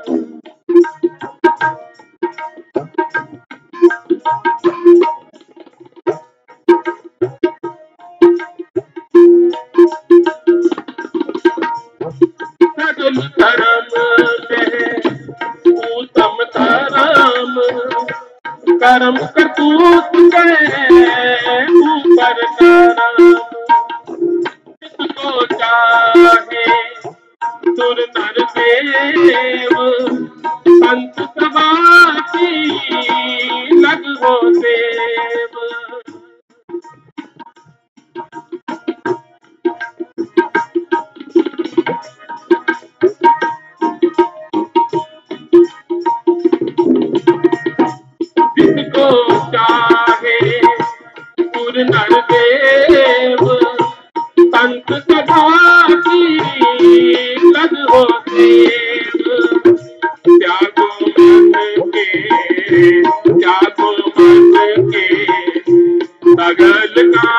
सगन धर्म में उत्तम धर्म कर्म कपूत गए ऊपर धर्म। जिसको चाहे सुर नर देव संत सभा की लगो देव। जिसको चाहे सुर नर देव संत सभा की लगो देव। त्यागो मन के त्यागो मन के पगल का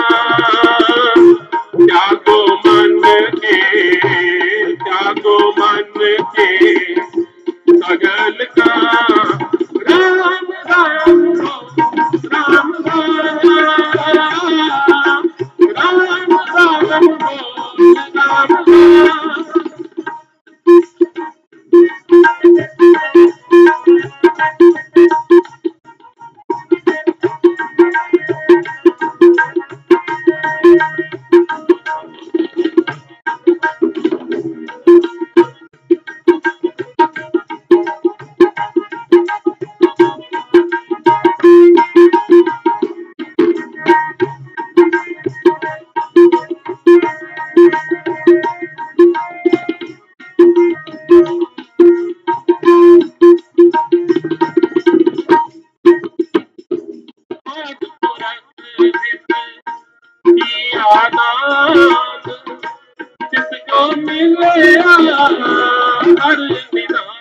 त्यागो मन के त्यागो मन के पगल का राम राम हो राम राम राम राम हो राम राम। जिसको मिले हर निदान।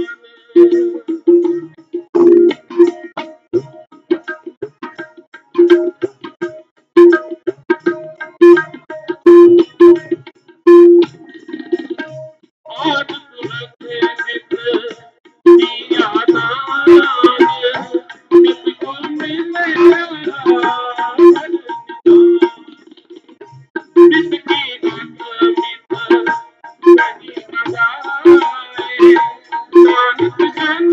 आज सुरक्षित किया दान जिसको मिले हर निदान। जिसकी अमित कहीं बजाए नानक जन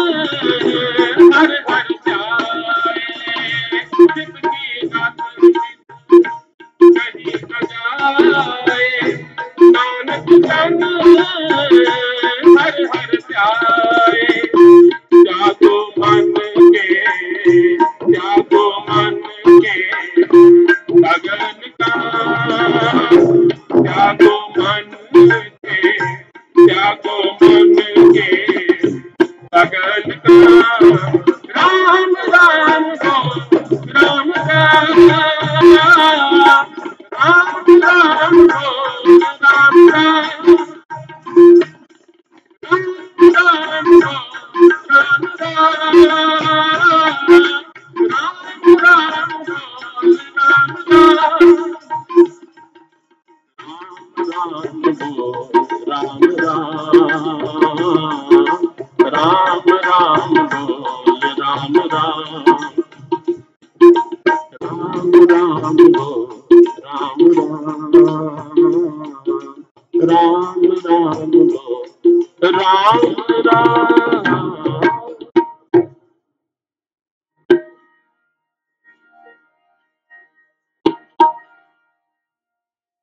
हर हर जाए। जिसकी अमित कहीं बजाए नानक जन हर हर जाए। जागो मन के जागो मन के लगन का त्यागो मन के त्यागो मन के लगन का राम राम हो राम राम राम राम हो राम राम राम राम हो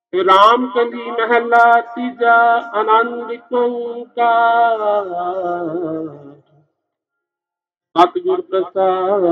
राम कंजी महला तीजा आनंद ओंकार सतगुर प्रसाद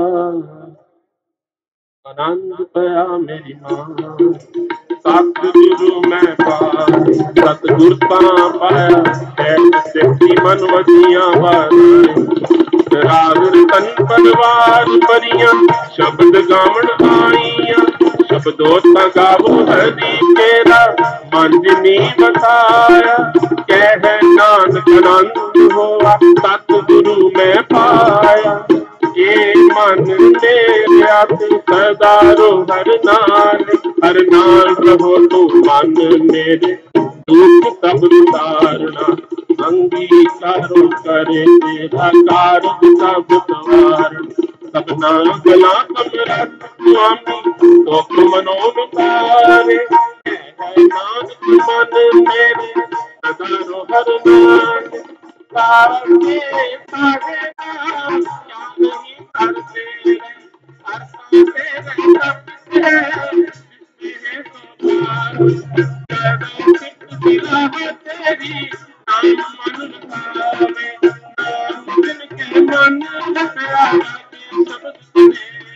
आनंद पाया मेरी मां सतगुरु मैं पाया सतगुर तां पाया ऐत सिद्धि मन वजियां वार राग रतन परवार परियां शब्द गावण आईयां शब्दों ता गावो हरि तेरा मन जिनी बताया कह नानक आनंद होआ सतगुरु मैं पाया ये मन मेरा तू सदा रो हर नाल हर नाल रहो तू मन मेरे दुख सब उतारना अंगीकारो करे तेरा कारज सब सवार सबना गला कमरा स्वामी दुख मनो विचारे नानक मन मेरे सदा रो हर नाल सारे सारे नाम क्या नहीं करते करते तेरा तेरी नाम मन पावे नाम दिन के मन लगा शब्द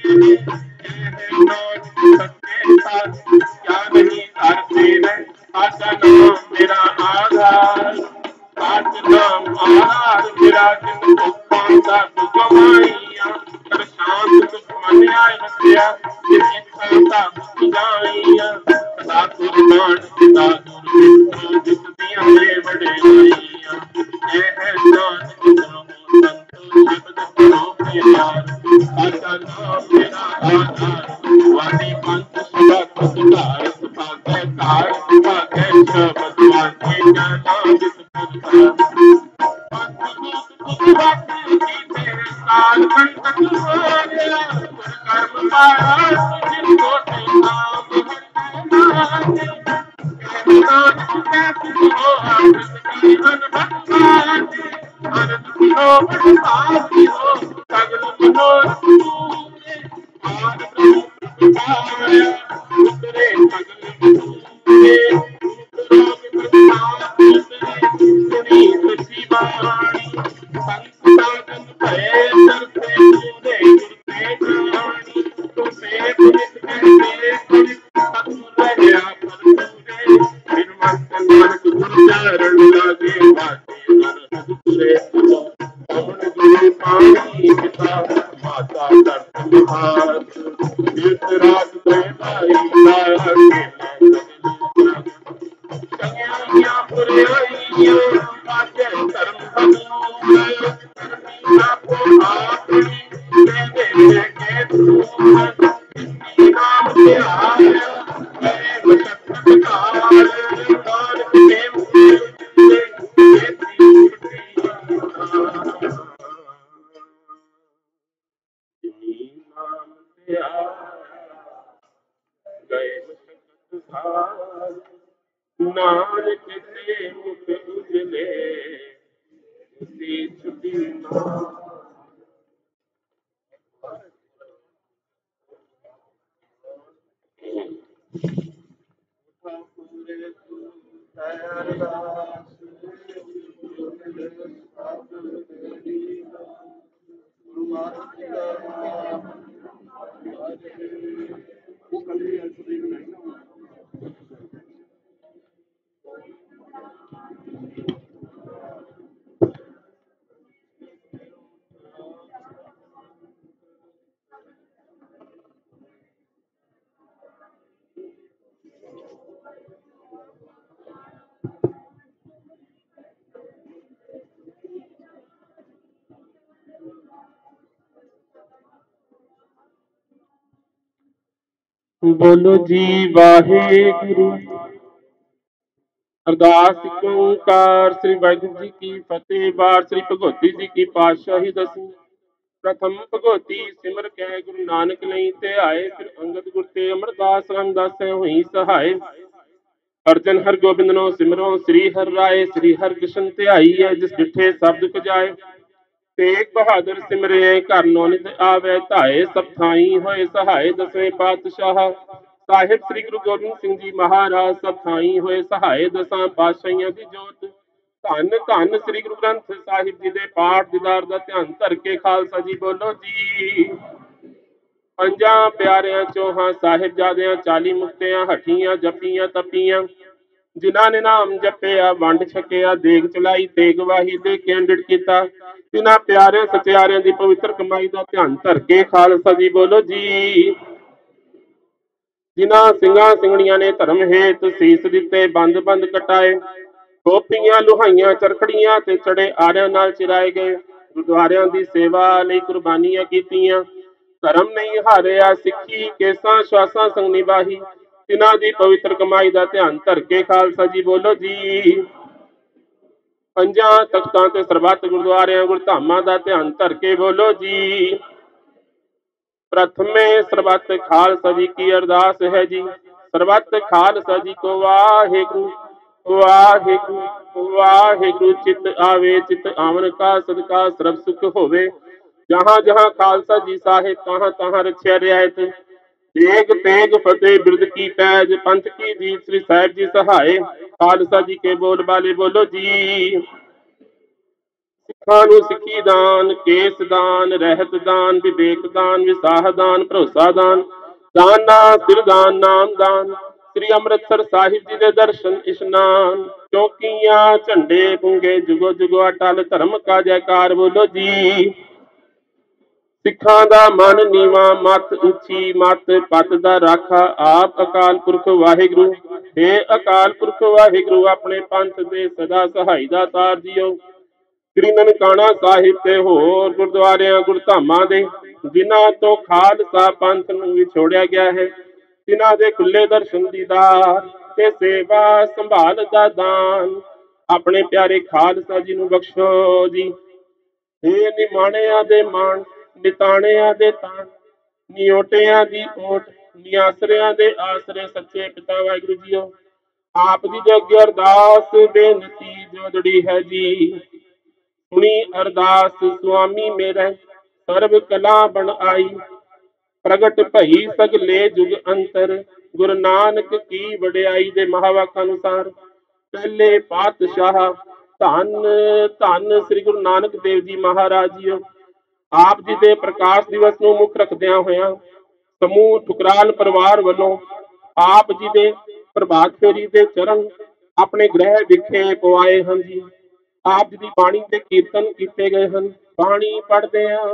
क्या नहीं करते आजा नाम मेरा आधार आज नाम आहार मेरा जिन दुखों का गवाइया कर शांत सुख मन आए रखिया जिस इच्छा का बुझ जाइया सदा कुर्बान पिता दुर्विष्णु जिस दिया में बड़े आइया ये है नानक गुरु संतो शब्द करो प्यार आजा नाम मेरा आधार वाणी पंच शब्द सुधार सुभागे कार सुभागे शब्द वाणी नाम जिस काल कंटक हो गया कर्म पाया जिनको नाम हो अनंत हो सगल मनोरथ उतरे सगल सुनी सच्ची बाणी संत साधन भय करते तूने गुरते जानी तुझे पुनित कहते पुनित सतगुर रहा पर तूने फिर मस्त नानक गुरु चरण लागे बाटे अनहद तुरे पवन गुरु पानी पिता माता दर्द हाथ तीर्थ रात भाई सारा के कन्या पुरे आइयो आके धर्म भगवान आपको आपनी दे दे के दूर नाम से आया मेरे मशक्कत काल नानक प्रेम से नाम से आया गए मशक्कत काल नानक से मुख उजले उसी छुटी बोलो जी वाहे गुरु अरदास एक ओंकार श्री वाहिगुरु जी की फतेह। बार श्री भगवती जी की पातशाही दसवीं। प्रथम भगवती सिमर कै गुरु नानक नहीं ते आए, फिर अंगद गुर ते अमरदास रामदास हुई सहाय। अर्जन हर गोबिंद नो सिमरो श्री हर राय, श्री हर कृष्ण ते आई है जिस डिठे शब्द पुजाए। तेग बहादुर सिमरे घर नो नित आवे, धाए सब थाई होए सहाय। दसवें पातशाह ਸਾਹਿਬ ਸ੍ਰੀ ਗੁਰੂ ਗੋਬਿੰਦ ਸਿੰਘ ਜੀ ਮਹਾਰਾਜ ਸਭ ਥਾਈ ਹੋਏ ਸਹਾਏ ਦਸਾਂ ਪਾਤਸ਼ਾਹੀਆਂ ਦੀ ਜੋਤ। ਧੰਨ ਧੰਨ ਸ੍ਰੀ ਗੁਰੂ ਗ੍ਰੰਥ ਸਾਹਿਬ ਜੀ ਦੇ ਪਾਠ ਦੀਦਾਰ ਦਾ ਧਿਆਨ ਧਰ ਕੇ ਖਾਲਸਾ ਜੀ ਬੋਲੋ ਜੀ। ਪੰਜਾਂ ਪਿਆਰਿਆਂ ਚੌਹਾਂ ਸਾਹਿਬਜ਼ਾਦਿਆਂ ਚਾਲੀ ਮੁਕਤਿਆਂ ਹਠੀਆਂ ਜਪੀਆਂ ਤਪੀਆਂ, ਜਿਨ੍ਹਾਂ ਨੇ ਨਾਮ ਜਪਿਆ ਵੰਡ ਛਕਿਆ ਦੇਗ ਚਲਾਈ ਤੇਗ ਵਾਹੀ ਦੇ ਕੇ ਅੰਡਿਤ ਕੀਤਾ, ਜਿਨ੍ਹਾਂ ਪਿਆਰਿਆਂ ਸਚਿਆਰਿਆਂ ਦੀ ਪਵਿੱਤਰ ਕਮਾਈ ਦਾ ਧਿਆਨ ਧਰ ਕੇ ਖਾਲਸਾ ਜੀ ਬੋਲੋ ਜੀ। ਜਿਨ੍ਹਾਂ ਸਿੰਘਾਂ ਸਿੰਘਣੀਆਂ ਨੇ ਧਰਮ ਹੇਤ ਸੀਸ ਦਿੱਤੇ ਬੰਦ ਬੰਦ ਕਟਾਏ, ਗੋਪੀਆਂ ਲੁਹਾਈਆਂ ਚਰਖੜੀਆਂ ਤੇ ਚੜੇ ਆਰਿਆਂ ਨਾਲ ਚਿਰਾਏ ਗਏ, ਗੁਰਦੁਆਰਿਆਂ ਦੀ ਸੇਵਾ ਲਈ ਕੁਰਬਾਨੀਆਂ ਕੀਤੀਆਂ, ਧਰਮ ਨਹੀਂ ਹਾਰਿਆ ਸਿੱਖੀ ਕੇਸਾਂ ਸ਼ਵਾਸਾਂ ਸੰਗ ਨਿਭਾਹੀ, ਤਿਨਾਂ ਦੀ ਪਵਿੱਤਰ ਕਮਾਈ ਦਾ ਧਿਆਨ ਧਰ ਕੇ ਖਾਲਸਾ ਜੀ ਬੋਲੋ ਜੀ। ਪੰਜਾਂ ਤਖਤਾਂ ਤੇ ਸਰਬੱਤ ਗੁਰਦੁਆਰਿਆਂ ਗੁਰਧਾਮਾਂ ਦਾ ਧਿਆਨ ਧਰ ਕੇ ਬੋਲੋ ਜੀ। ਪ੍ਰਥਮੇ ਸਰਬੱਤ ਖਾਲਸਾ ਜੀ ਕੀ ਅਰਦਾਸ ਹੈ ਜੀ। ਸਰਬੱਤ ਖਾਲਸਾ ਜੀ ਕੋ ਵਾਹਿਗੁਰੂ ਵਾਹਿਗੁਰੂ ਵਾਹਿਗੁਰੂ। ਚਿਤ ਆਵੇ ਚਿਤ ਆਵਨ ਕਾ ਸਦਕਾ ਸਰਬ ਸੁਖ ਹੋਵੇ, ਜਹਾਂ ਜਹਾਂ ਖਾਲਸਾ ਜੀ ਸਾਹਿਬ ਤਹਾਂ ਤਹਾਂ ਰਛਿਆ ਰਿਆਇਤ। ਦੇਗ ਤੇਗ ਫਤਿਹ ਬਿਰਦ ਕੀ ਪੈਜ, ਪੰਥ ਕੀ ਜੀਤ ਸ੍ਰੀ ਸਾਹਿਬ ਜੀ ਸਹਾਏ, ਖਾਲਸਾ ਜੀ ਕੇ ਬੋਲ ਬਾਲੇ ਬੋਲੋ ਜੀ। ਸਿੱਖਾਂ ਨੂੰ ਸਿੱਖੀ ਦਾਨ, ਕੇਸ ਦਾਨ, ਰਹਿਤ ਦਾਨ, ਵਿਵੇਕ ਦਾਨ, ਵਿਸਾਹ ਦਾਨ, ਭਰੋਸਾ ਦਾਨ, ਦਾਨਾ ਸਿਰ ਦਾਨ, ਨਾਮ ਦਾਨ, ਸ੍ਰੀ ਅੰਮ੍ਰਿਤਸਰ ਸਾਹਿਬ ਜੀ ਦੇ ਦਰਸ਼ਨ ਇਸ਼ਨਾਨ, ਚੌਕੀਆਂ ਝੰਡੇ ਪੁੰਗੇ ਜੁਗੋ ਜੁਗੋ ਅਟਲ ਧਰਮ ਕਾ ਜੈਕਾਰ ਬੋਲੋ ਜੀ। ਸਿੱਖਾਂ ਦਾ ਮਨ ਨੀਵਾ ਮਤ ਉੱਚੀ ਮਤ ਪਤ ਦਾ ਰਾਖਾ ਆਪ ਅਕਾਲ ਪੁਰਖ ਵਾਹਿਗੁਰੂ। ਹੇ ਅਕਾਲ ਪੁਰਖ ਵਾਹਿਗੁਰੂ ਆਪਣੇ ਪੰਥ ਦੇ ਸਦਾ ਸਹਾਈ ਦਾ ਤਾਰ ਜੀਓ। ਸ੍ਰੀ ਨਨਕਾਣਾ ਸਾਹਿਬ ਤੇ ਹੋਰ ਗੁਰਦੁਆਰਿਆਂ ਗੁਰਧਾਮਾਂ ਦੇ ਜਿਨ੍ਹਾਂ ਤੋਂ ਖਾਲਸਾ ਪੰਥ ਨੂੰ ਵਿਛੋੜਿਆ ਗਿਆ ਹੈ, ਜਿਨ੍ਹਾਂ ਦੇ ਖੁੱਲੇ ਦਰਸ਼ਨ ਦੀਦਾਰ ਤੇ ਸੇਵਾ ਸੰਭਾਲ ਦਾ ਦਾਨ ਆਪਣੇ ਪਿਆਰੇ ਖਾਲਸਾ ਜੀ ਨੂੰ ਬਖਸ਼ੋ ਜੀ। ਇਹ ਨਿਮਾਣਿਆਂ ਦੇ ਮਾਣ ਨਿਤਾਣਿਆਂ ਦੇ ਤਾਣ, ਨਿਓਟਿਆਂ ਦੀ ਓਟ ਨਿਆਸਰਿਆਂ ਦੇ ਆਸਰੇ ਸੱਚੇ ਪਿਤਾ ਵਾਹਿਗੁਰੂ ਜੀਓ। ਆਪ ਜੀ ਦੇ ਅੱਗੇ ਅਰਦਾਸ ਬੇਨਤੀ ਜੋਦੜੀ ਹੈ ਜੀ। ਸੁਣੀ ਅਰਦਾਸ ਸੁਆਮੀ ਮੇਰੇ ਸਰਬ ਕਲਾ ਬਣ ਆਈ, ਪ੍ਰਗਟ ਭਈ ਸਗਲੇ ਜੁਗ ਅੰਤਰ ਗੁਰੂ ਨਾਨਕ ਕੀ ਵਡਿਆਈ ਦੇ ਮਹਾਵਾਕ ਅਨੁਸਾਰ ਪਹਿਲੇ ਪਾਤਸ਼ਾਹ ਧੰਨ ਧੰਨ ਸ੍ਰੀ ਗੁਰੂ ਨਾਨਕ ਦੇਵ ਜੀ ਮਹਾਰਾਜ ਜੀਓ। ਆਪ ਜੀ ਦੇ ਪ੍ਰਕਾਸ਼ ਦਿਵਸ ਨੂੰ ਮੁੱਖ ਰੱਖਦਿਆਂ ਹੋਇਆਂ ਸਮੂਹ ਠੁਕਰਾਲ ਪਰਿਵਾਰ ਵੱਲੋਂ ਆਪ ਜੀ ਦੇ ਪ੍ਰਭਾਤ ਫੇਰੀ ਦੇ ਚਰਨ ਆਪਣੇ ਗ੍ਰਹਿ ਵਿਖੇ ਪਵਾਏ ਹਨ ਜੀ। ਆਪ ਜੀ ਦੀ ਬਾਣੀ ਦੇ ਕੀਰਤਨ ਕੀਤੇ ਗਏ ਹਨ। ਬਾਣੀ ਪੜ੍ਹਦੇ ਆ,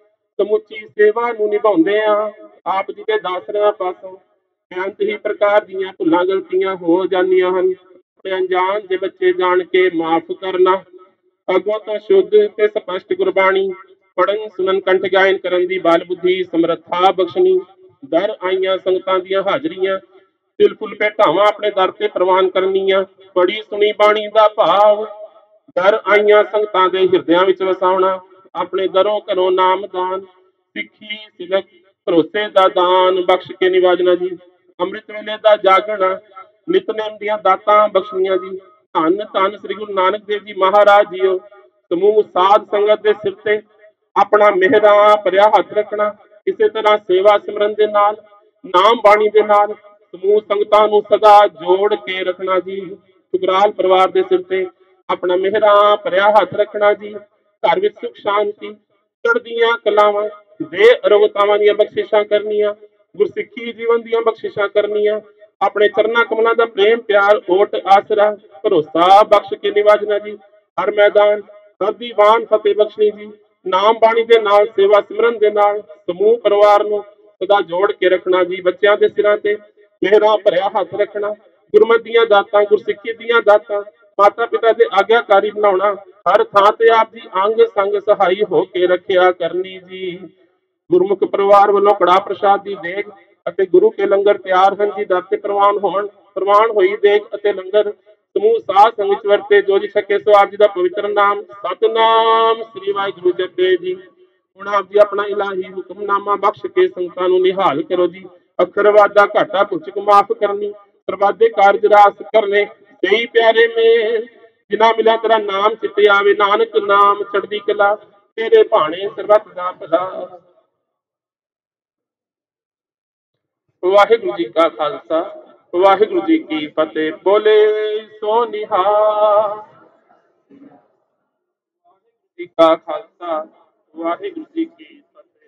ਸਮੁੱਚੀ ਸੇਵਾ ਨੂੰ ਨਿਭਾਉਂਦੇ ਆ। ਆਪ ਜੀ ਦੇ ਦਾਸਰਿਆਂ ਪਾਸੋਂ ਬੇਅੰਤ ਹੀ ਪ੍ਰਕਾਰ ਦੀਆਂ ਭੁੱਲਾਂ ਗਲਤੀਆਂ ਹੋ ਜਾਂਦੀਆਂ ਹਨ। ਆਪਣੇ ਅਣਜਾਣ ਦੇ ਬੱਚੇ ਜਾਣ ਕੇ ਮਾਫ ਕਰਨਾ, ਅੱਗੋਂ ਤੋਂ ਸ਼ੁੱਧ ਤੇ ਸਪਸ਼ਟ ਗੁਰਬਾਣੀ ਪੜ੍ਹਨ ਸੁਣਨ ਕੰਠ ਗਾਇਨ ਕਰਨ ਦੀ ਬਲ ਬੁੱਧੀ ਸਮਰੱਥਾ ਬਖਸ਼ਣੀ, ਦਰ ਆਈਆਂ ਸੰਗਤਾਂ ਦੀਆਂ ਹਾਜ਼ਰੀਆਂ ਤਿਲ ਫੁੱਲ ਭੇਟਾਵਾਂ ਆਪਣੇ ਦਰ ਤੇ ਪ੍ਰਵਾਨ ਕਰਨੀਆਂ, ਬੜੀ ਸੁਣੀ ਬਾਣੀ ਦਾ ਭਾਵ ਦਰ ਆਈਆਂ ਸੰਗਤਾਂ ਦੇ ਹਿਰਦਿਆਂ ਵਿੱਚ ਵਸਾਉਣਾ, ਆਪਣੇ ਦਰੋਂ ਘਰੋਂ ਨਾਮ ਦਾਨ ਸਿੱਖੀ ਸਿਲਕ ਭਰੋਸੇ ਦਾ ਦਾਨ ਬਖਸ਼ ਕੇ ਨਿਵਾਜਣਾ ਜੀ। ਅੰਮ੍ਰਿਤ ਵੇਲੇ ਦਾ ਜਾਗਣਾ ਨਿਤਨੇਮ ਦੀਆਂ ਦਾਤਾਂ ਬਖਸ਼ਣੀਆਂ ਜੀ। ਧੰਨ ਧੰਨ ਸ੍ਰੀ ਗੁਰੂ ਨਾਨਕ ਦੇਵ ਜੀ ਮਹਾਰਾਜ ਜੀਓ। ਸਮੂਹ ਸਾਧ ਸੰਗਤ ਦੇ ਸਿਰ ਤੇ ਆਪਣਾ ਮਿਹਰਾਂ ਭਰਿਆ ਹੱਥ ਰੱਖਣਾ, ਕਿਸੇ ਤਰ੍ਹਾਂ ਸੇਵਾ ਸਿਮਰਨ ਦੇ ਨਾਲ ਨਾਮ ਬਾਣੀ ਦੇ ਨਾਲ ਸਮੂਹ ਸੰਗਤਾਂ ਨੂੰ ਸਦਾ ਜੋੜ ਕੇ ਰੱਖਣਾ ਜੀ। ਠੁਕਰਾਲ ਪਰਿਵਾਰ ਦੇ ਸਿਰ ਤੇ ਆਪਣਾ ਮਿਹਰਾਂ ਭਰਿਆ ਹੱਥ ਰੱਖਣਾ ਜੀ। ਘਰ ਵਿੱਚ ਸੁਖ ਸ਼ਾਂਤੀ ਚੜ੍ਹਦੀਆਂ ਕਲਾਵਾਂ ਦੇ ਅਰੋਗਤਾਵਾਂ ਦੀਆਂ ਬਖਸ਼ਿਸ਼ਾਂ ਕਰਨੀਆਂ, ਗੁਰਸਿੱਖੀ ਜੀਵਨ ਦੀਆਂ ਬਖਸ਼ਿਸ਼ਾਂ ਕਰਨੀਆਂ, ਆਪਣੇ ਚਰਨਾਂ ਕਮਲਾਂ ਦਾ ਪ੍ਰੇਮ ਪਿਆਰ ਓਟ ਆਸਰਾ ਭਰੋਸਾ ਬਖਸ਼ ਕੇ ਨਿਵਾਜਣਾ ਜੀ। ਹਰ ਮੈਦਾਨ ਹਰ ਦੀਵਾਨ ਫਤਿਹ ਬਖਸ਼ਣੀ ਜੀ। ਨਾਮ ਬਾਣੀ ਦੇ ਨਾਲ ਸੇਵਾ ਸਿਮਰਨ ਦੇ ਨਾਲ ਸਮੂਹ ਪਰਿਵਾਰ ਨੂੰ ਸਦਾ ਜੋੜ ਕੇ ਰੱਖਣਾ ਜੀ। ਬੱਚਿਆਂ ਦੇ ਸਿਰਾਂ ਤੇ ਮਿਹਰਾਂ ਭਰਿਆ ਹੱਥ ਰੱਖਣਾ, ਗੁਰਮਤਿ ਦੀਆਂ ਦਾਤਾਂ ਗੁਰਸਿੱਖੀ ਦੀਆਂ ਦਾਤਾਂ ਮਾਤਾ ਪਿਤਾ ਦੇ ਆਗਿਆਕਾਰੀ ਬਣਾਉਣਾ, ਹਰ ਥਾਂ ਤੇ ਆਪ ਦੀ ਅੰਗ ਸੰਗ ਸਹਾਈ ਹੋ ਕੇ ਰੱਖਿਆ ਕਰਨੀ ਜੀ। ਗੁਰਮੁਖ ਪਰਿਵਾਰ ਵੱਲੋਂ ਕੜਾ ਪ੍ਰਸ਼ਾਦ ਦੀ ਦੇਗ ਅਤੇ ਗੁਰੂ ਕੇ ਲੰਗਰ ਤਿਆਰ ਹਨ ਜੀ। ਦਰ ਤੇ ਪ੍ਰਵਾਨ ਹੋਣ ਪ੍ਰਵਾਨ ਹੋਈ ਦੇਗ ਅਤੇ ਲੰਗਰ ਸਮੂਹ ਸਾਧ ਸੰਗਤ ਚ ਵਰਤੇ ਜੋ ਜੀ ਛਕੇ ਸੋ ਆਪ ਜੀ ਦਾ ਪਵਿੱਤਰ ਨਾਮ ਸਤਨਾਮ ਸ੍ਰੀ ਵਾਹਿਗੁਰੂ ਜਪੇ ਜੀ। ਹੁਣ ਆਪ ਜੀ ਆਪਣਾ ਇਲਾਹੀ ਹੁਕਮਨਾਮਾ ਬਖਸ਼ ਕੇ ਸੰਗਤਾਂ ਨੂੰ ਨਿਹਾਲ ਕਰੋ ਜੀ। ਅੱਖਰਵਾਦਾ ਘਾਟਾ ਭੁਚਕ ਮਾਫ ਕਰਨੀ, ਸਰਵਾਦੇ ਕਾਰਜ ਰਾਸ ਕਰਨੇ, ਕਈ ਪਿਆਰੇ ਮੇ ਜਿਨ੍ਹਾਂ ਮਿਲਿਆ ਤੇਰਾ ਨਾਮ ਚਿੱਤੇ ਆਵੇ, ਨਾਨਕ ਨਾਮ ਚੜ੍ਹਦੀ ਕਲਾ ਤੇਰੇ ਭਾਣੇ ਸਰਬੱਤ ਦਾ ਭਲਾ। वाहिगुरु जी का खालसा वाहिगुरु जी की फतेह। बोले सो निहाल जी का खालसा वाहिगुरु जी की फतेह।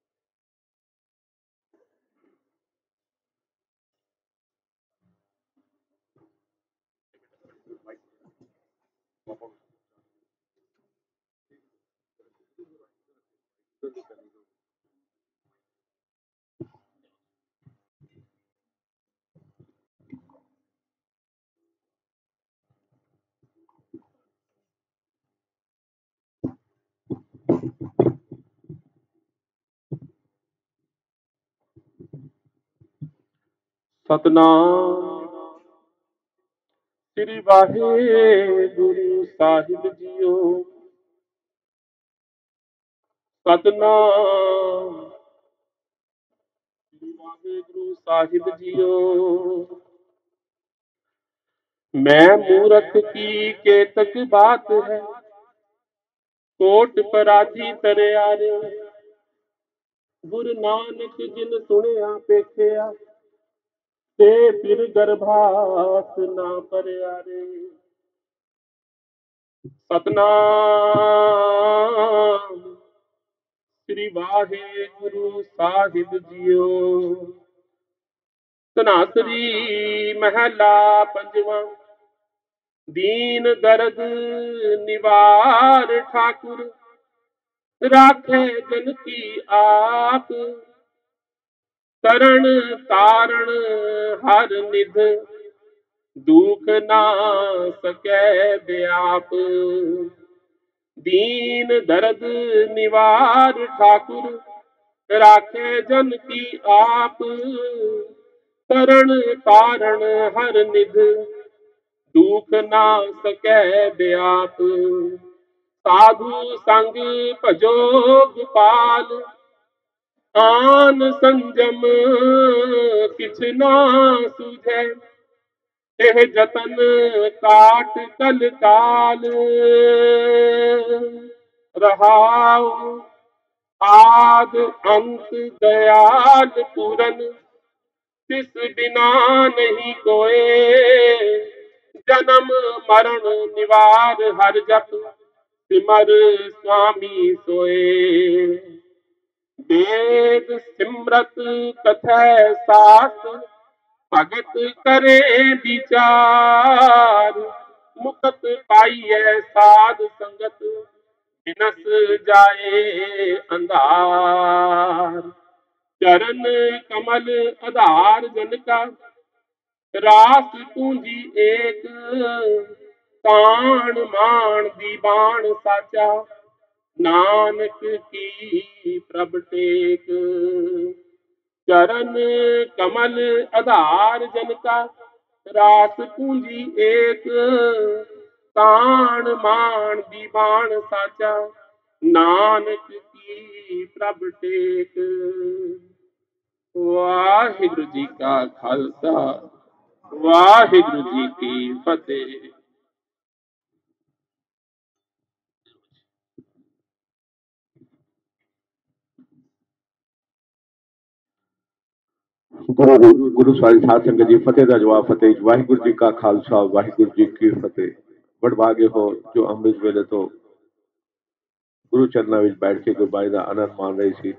सतनाम श्री वाहिगुरु साहिब जियो। सतनाम श्री वाहिगुरु साहिब जियो। मैं मूरख की केतक बात है, कोट पराधी तरियारे। गुरु नानक जिन सुनिया पेखिया, ते फिर गर्भास ना परियारे। सतनाम श्री वाहिगुरु साहिब जियो। धनासरी महला पंजवा। दीन दर्द निवार ठाकुर, राखे जन की आप। तरण तारण हर निध, दुख ना सकै व्याप। दीन दर्द निवार ठाकुर, राखे जन की आप। तरण तारण हर निध, दुख ना सकै व्याप। साधु संग भजो गोपाल, आन संजम किछ ना सूझे। एह जतन काट कल काल, रहाओ आद अंत दयाल पूरन। तिस बिना नहीं कोए, जन्म मरण निवार हर जप। सिमर स्वामी सोए। वेद सिमरत कथै सास, भगत करे विचार। मुकत पाइए साध संगत, बिनस जाए अंधार। चरण कमल आधार जन का, रास पूंजी एक। ताण मान दीवान साचा, नानक की प्रभ टेक। चरण कमल आधार जन का, रास पूंजी एक। ताण मान दीवान साचा, नानक की प्रभ टेक। वाहिगुरु जी का खालसा वाहिगुरु जी की फतेह। गुरु गुरु सारी साध संगत जी फतेह का जवाब फतेह। वाहिगुरु जी का खालसा वाहिगुरु जी की फतेह। बड़भागे हो जो अमृत वेले तो गुरु चरणा विच बैठ के गुरबाणी का आनंद मान रहे सी।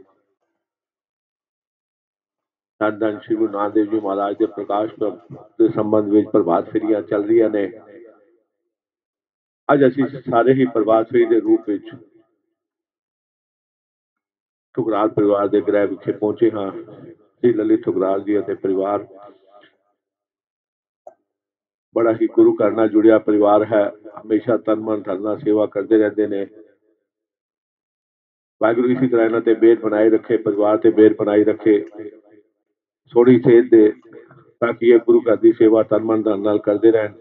धन धन श्री गुरु नानक देव जी महाराज के प्रकाश के संबंध में प्रभात फेरियां चल रही ने। अज असी सारे ही प्रभात फेरी के रूप में ठुकराल परिवार के गृह विखे पहुंचे हाँ। श्री ललित ठुकराल जी और परिवार बड़ा ही गुरु घर नाल जुड़िया परिवार है। हमेशा तन मन धन नाल सेवा करते रहते ने। वाहिगुरू इसी तरह इन्हां ते मेहर बनाए रखे, परिवार ते मेहर बनाई रखे, थोड़ी सेहत दे, ताकि ये गुरु घर की सेवा तन मन धन नाल करते रहन।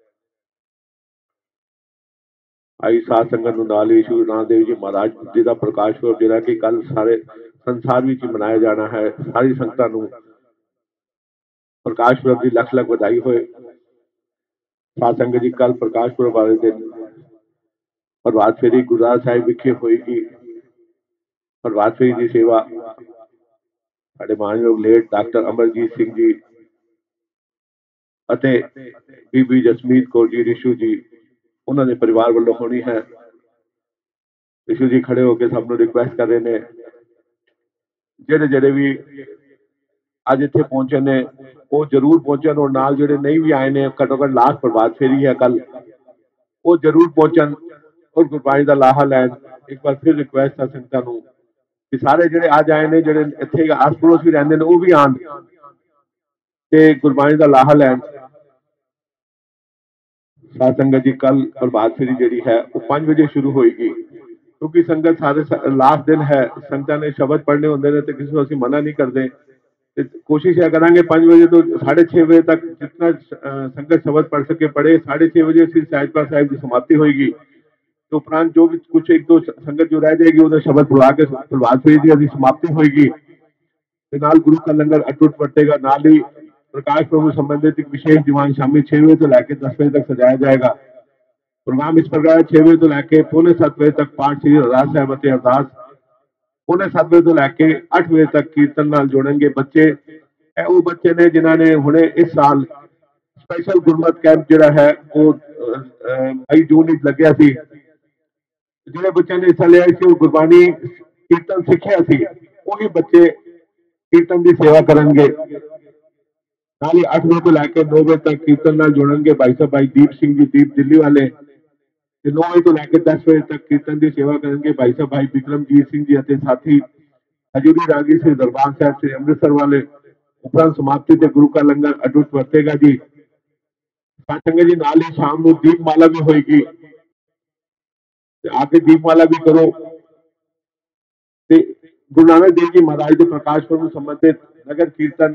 आई साध संगत नूं नाल ही श्री गुरु नानक देव जी महाराज जी का प्रकाश पुरब जिहड़ा कि कल सारे संसार विच मनाया जाना है। सारी संगतां नूं प्रकाश पुरब की लख लख बधाई होए। साध संगत जी कल प्रकाश पुरब वाले दिन प्रभात फेरी गुरद्वारा साहिब विखे होएगी। प्रभात फेरी की सेवा ਸਾਡੇ ਮਾਨਯੋਗ ਲੇਟ ਡਾਕਟਰ ਅਮਰਜੀਤ ਸਿੰਘ ਜੀ ਅਤੇ ਬੀਬੀ ਜਸਮੀਤ ਕੌਰ ਜੀ ਰਿਸ਼ੂ ਜੀ ਉਹਨਾਂ ਦੇ ਪਰਿਵਾਰ ਵੱਲੋਂ ਹੋਣੀ ਹੈ। ਰਿਸ਼ੂ ਜੀ ਖੜੇ ਹੋ ਕੇ ਸਭ ਨੂੰ ਰਿਕੁਐਸਟ ਕਰ ਰਹੇ ਨੇ, ਜਿਹੜੇ ਜਿਹੜੇ ਵੀ ਅੱਜ ਇੱਥੇ ਪਹੁੰਚੇ ਨੇ ਉਹ ਜ਼ਰੂਰ ਪਹੁੰਚਣ, ਔਰ ਨਾਲ ਜਿਹੜੇ ਨਹੀਂ ਵੀ ਆਏ ਨੇ ਘੱਟੋ ਘੱਟ ਲਾਸਟ ਪ੍ਰਭਾਤ ਫੇਰੀ ਹੈ ਕੱਲ, ਉਹ ਜ਼ਰੂਰ ਪਹੁੰਚਣ ਔਰ ਗੁਰਬਾਣੀ ਦਾ ਲਾਹਾ ਲੈਣ। ਇੱਕ ਵਾਰ ਫਿਰ ਰਿਕੁਐਸਟ ਹੈ ਸੰਗਤਾਂ ਨੂੰ ਕਿ ਸਾਰੇ ਜਿਹੜੇ ਅੱਜ ਆਏ ਨੇ, ਜਿਹੜੇ ਇੱਥੇ ਆਸ ਪੜੋਸ ਵੀ ਰਹਿੰਦੇ ਨੇ, ਉਹ ਵੀ ਆਉਣ ਤੇ ਗੁਰਬਾਣੀ ਦਾ ਲਾਹਾ ਲੈਣ। ਸਾਧ ਸੰਗਤ ਜੀ ਕੱਲ ਪ੍ਰਭਾਤ ਫੇਰੀ ਜਿਹੜੀ ਹੈ ਉਹ ਪੰਜ ਵਜੇ ਸ਼ੁਰੂ ਹੋਏਗੀ, ਕਿਉਂਕਿ ਸੰਗਤ ਸਾਰੇ ਲਾਸਟ ਦਿਨ ਹੈ, ਸੰਗਤਾਂ ਨੇ ਸ਼ਬਦ ਪੜ੍ਹਨੇ ਹੁੰਦੇ ਨੇ ਤੇ ਕਿਸੇ ਨੂੰ ਅਸੀਂ ਮਨਾ ਨਹੀਂ ਕਰਦੇ। ਤੇ ਕੋਸ਼ਿਸ਼ ਇਹ ਕਰਾਂਗੇ ਪੰਜ ਵਜੇ ਤੋਂ ਸਾढ़े छः ਵਜੇ ਤੱਕ ਜਿतना संगत शब्द पढ़ सके पढ़े। साढ़े छः बजे फिर साहिबकार साहिब की समाप्ति होगी, तो उपरांत जो भी कुछ एक दो संगत जो रह जाएगी उन्हें शब्द बुला के प्रभात फेरी की समाप्ति होगी। नाल गुरु का लंगर अटूट बरतेगा। नाल ही प्रकाश प्रभु संबंधित एक विशेष दीवान शामी छः बजे तो लैके दस बजे तक सजाया जाएगा। प्रोग्राम इस प्रकार छः बजे तो लैके पौने सात बजे तक पाठ श्री रहरास साहिब ਅਤੇ अरदास, पौने सात बजे तो लैके अठ बजे तक कीर्तन नाल जोड़ेंगे बच्चे। ਇਹ ਉਹ ਬੱਚੇ ਨੇ ਜਿਨ੍ਹਾਂ ਨੇ ਹੁਣੇ ਇਸ ਸਾਲ ਸਪੈਸ਼ਲ ਗੁਰਮਤ ਕੈਂਪ ਜਿਹੜਾ ਹੈ ਉਹ ਮਈ ਜੂਨ ਵਿੱਚ ਲੱਗਿਆ ਸੀ। ਜਿਹੜੇ ਬੱਚਿਆਂ ਨੇ ਹਿੱਸਾ ਲਿਆ ਸੀ ਉਹ ਗੁਰਬਾਣੀ ਕੀਰਤਨ ਸਿੱਖਿਆ ਸੀ, ਉਹੀ ਬੱਚੇ ਕੀਰਤਨ ਦੀ ਸੇਵਾ ਕਰਨਗੇ। ਨਾਲ ਹੀ ਅੱਠ ਵਜੇ ਤੋਂ ਲੈ ਕੇ ਨੌ ਵਜੇ ਤੱਕ ਕੀਰਤਨ ਨਾਲ ਜੁੜਨਗੇ ਭਾਈ ਸਾਹਿਬ ਭਾਈ ਦੀਪ ਸਿੰਘ ਜੀ, ਦੀਪ ਦਿੱਲੀ ਵਾਲੇ। ਤੇ ਨੌ ਵਜੇ ਤੋਂ ਲੈ ਕੇ ਦਸ ਵਜੇ ਤੱਕ ਕੀਰਤਨ ਦੀ ਸੇਵਾ ਕਰਨਗੇ ਭਾਈ ਸਾਹਿਬ ਭਾਈ ਬਿਕਰਮਜੀਤ ਸਿੰਘ ਜੀ ਅਤੇ ਸਾਥੀ ਹਜੂਰੀ ਰਾਗੀ श्री दरबार साहब श्री अमृतसर वाले। उपरांत समाप्ति ਤੇ ਗੁਰੂ ਕਾ ਲੰਗਰ ਅਟੁੱਟ ਵਰਤੇਗਾ ਜੀ। ਸੰਗਤ ਜੀ ਨਾਲ ਹੀ ਸ਼ਾਮ ਨੂੰ ਦੀਪਮਾਲਾ ਵੀ ਹੋਏਗੀ, ਤੇ ਆ ਕੇ ਦੀਪਮਾਲਾ ਵੀ ਕਰੋ। ਤੇ ਗੁਰੂ ਨਾਨਕ ਦੇਵ ਜੀ ਮਹਾਰਾਜ ਦੇ ਪ੍ਰਕਾਸ਼ ਪੁਰਬ ਨੂੰ ਸੰਬੰਧਿਤ ਨਗਰ ਕੀਰਤਨ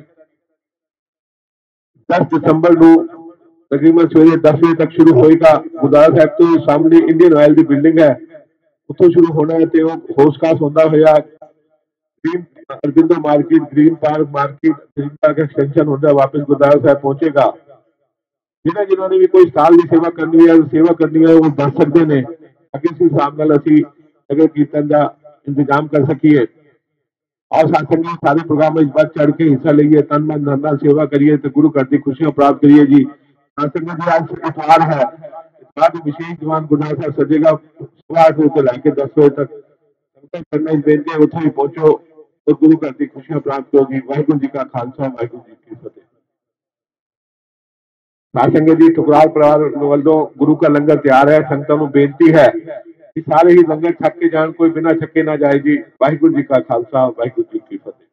दस दिसंबर ਨੂੰ ਤਕਰੀਬਨ ਸਵੇਰੇ दस ਵਜੇ ਤੱਕ ਸ਼ੁਰੂ ਹੋਏਗਾ। ਗੁਰਦੁਆਰਾ ਸਾਹਿਬ ਤੋਂ ਸਾਹਮਣੇ ਇੰਡੀਅਨ ਆਇਲ ਦੀ ਬਿਲਡਿੰਗ ਹੈ, ਉੱਥੋਂ ਸ਼ੁਰੂ ਹੋਣਾ ਹੈ। ਤੇ ਉਹ ਹੋਸਕਾਸ ਹੁੰਦਾ ਹੋਇਆ Aurobindo market, green park market, green park extension होता है, वापस गुरुद्वारा साहब पहुंचेगा। जिन्हें जिन्होंने भी कोई स्टाल की सेवा करनी है, सेवा करनी है, वो दस सकते हैं ताकि इस हिसाब नाल असीं नगर कीर्तन का इंतजाम कर सकीए। और साथ संगत सारे प्रोग्राम में बढ़ चढ़ के हिस्सा लीए, तन मन धन नाल सेवा करिए तो गुरु घर की खुशियां प्राप्त करिए जी। साथ संगत जी आज इतवार है, इतवार को विशेष दीवान गुरुद्वारा साहब सजेगा सुबह आठ बजे से लैके दस बजे तक। संगत करना बेनती है उत्थे भी पहुंचो तो गुरु घर की खुशियां प्राप्त होगी। वाहिगुरू जी का खालसा, वाहिगुरू जी की फतेह। साथ संगत जी ठुकराल परिवार वालों गुरु का लंगर तैयार है। संगतों को बेनती है कि सारे ही लंगर छक के जान, कोई बिना छके ना जाए जी। वाहिगुरू जी का खालसा, वाहिगुरू जी की फतेह।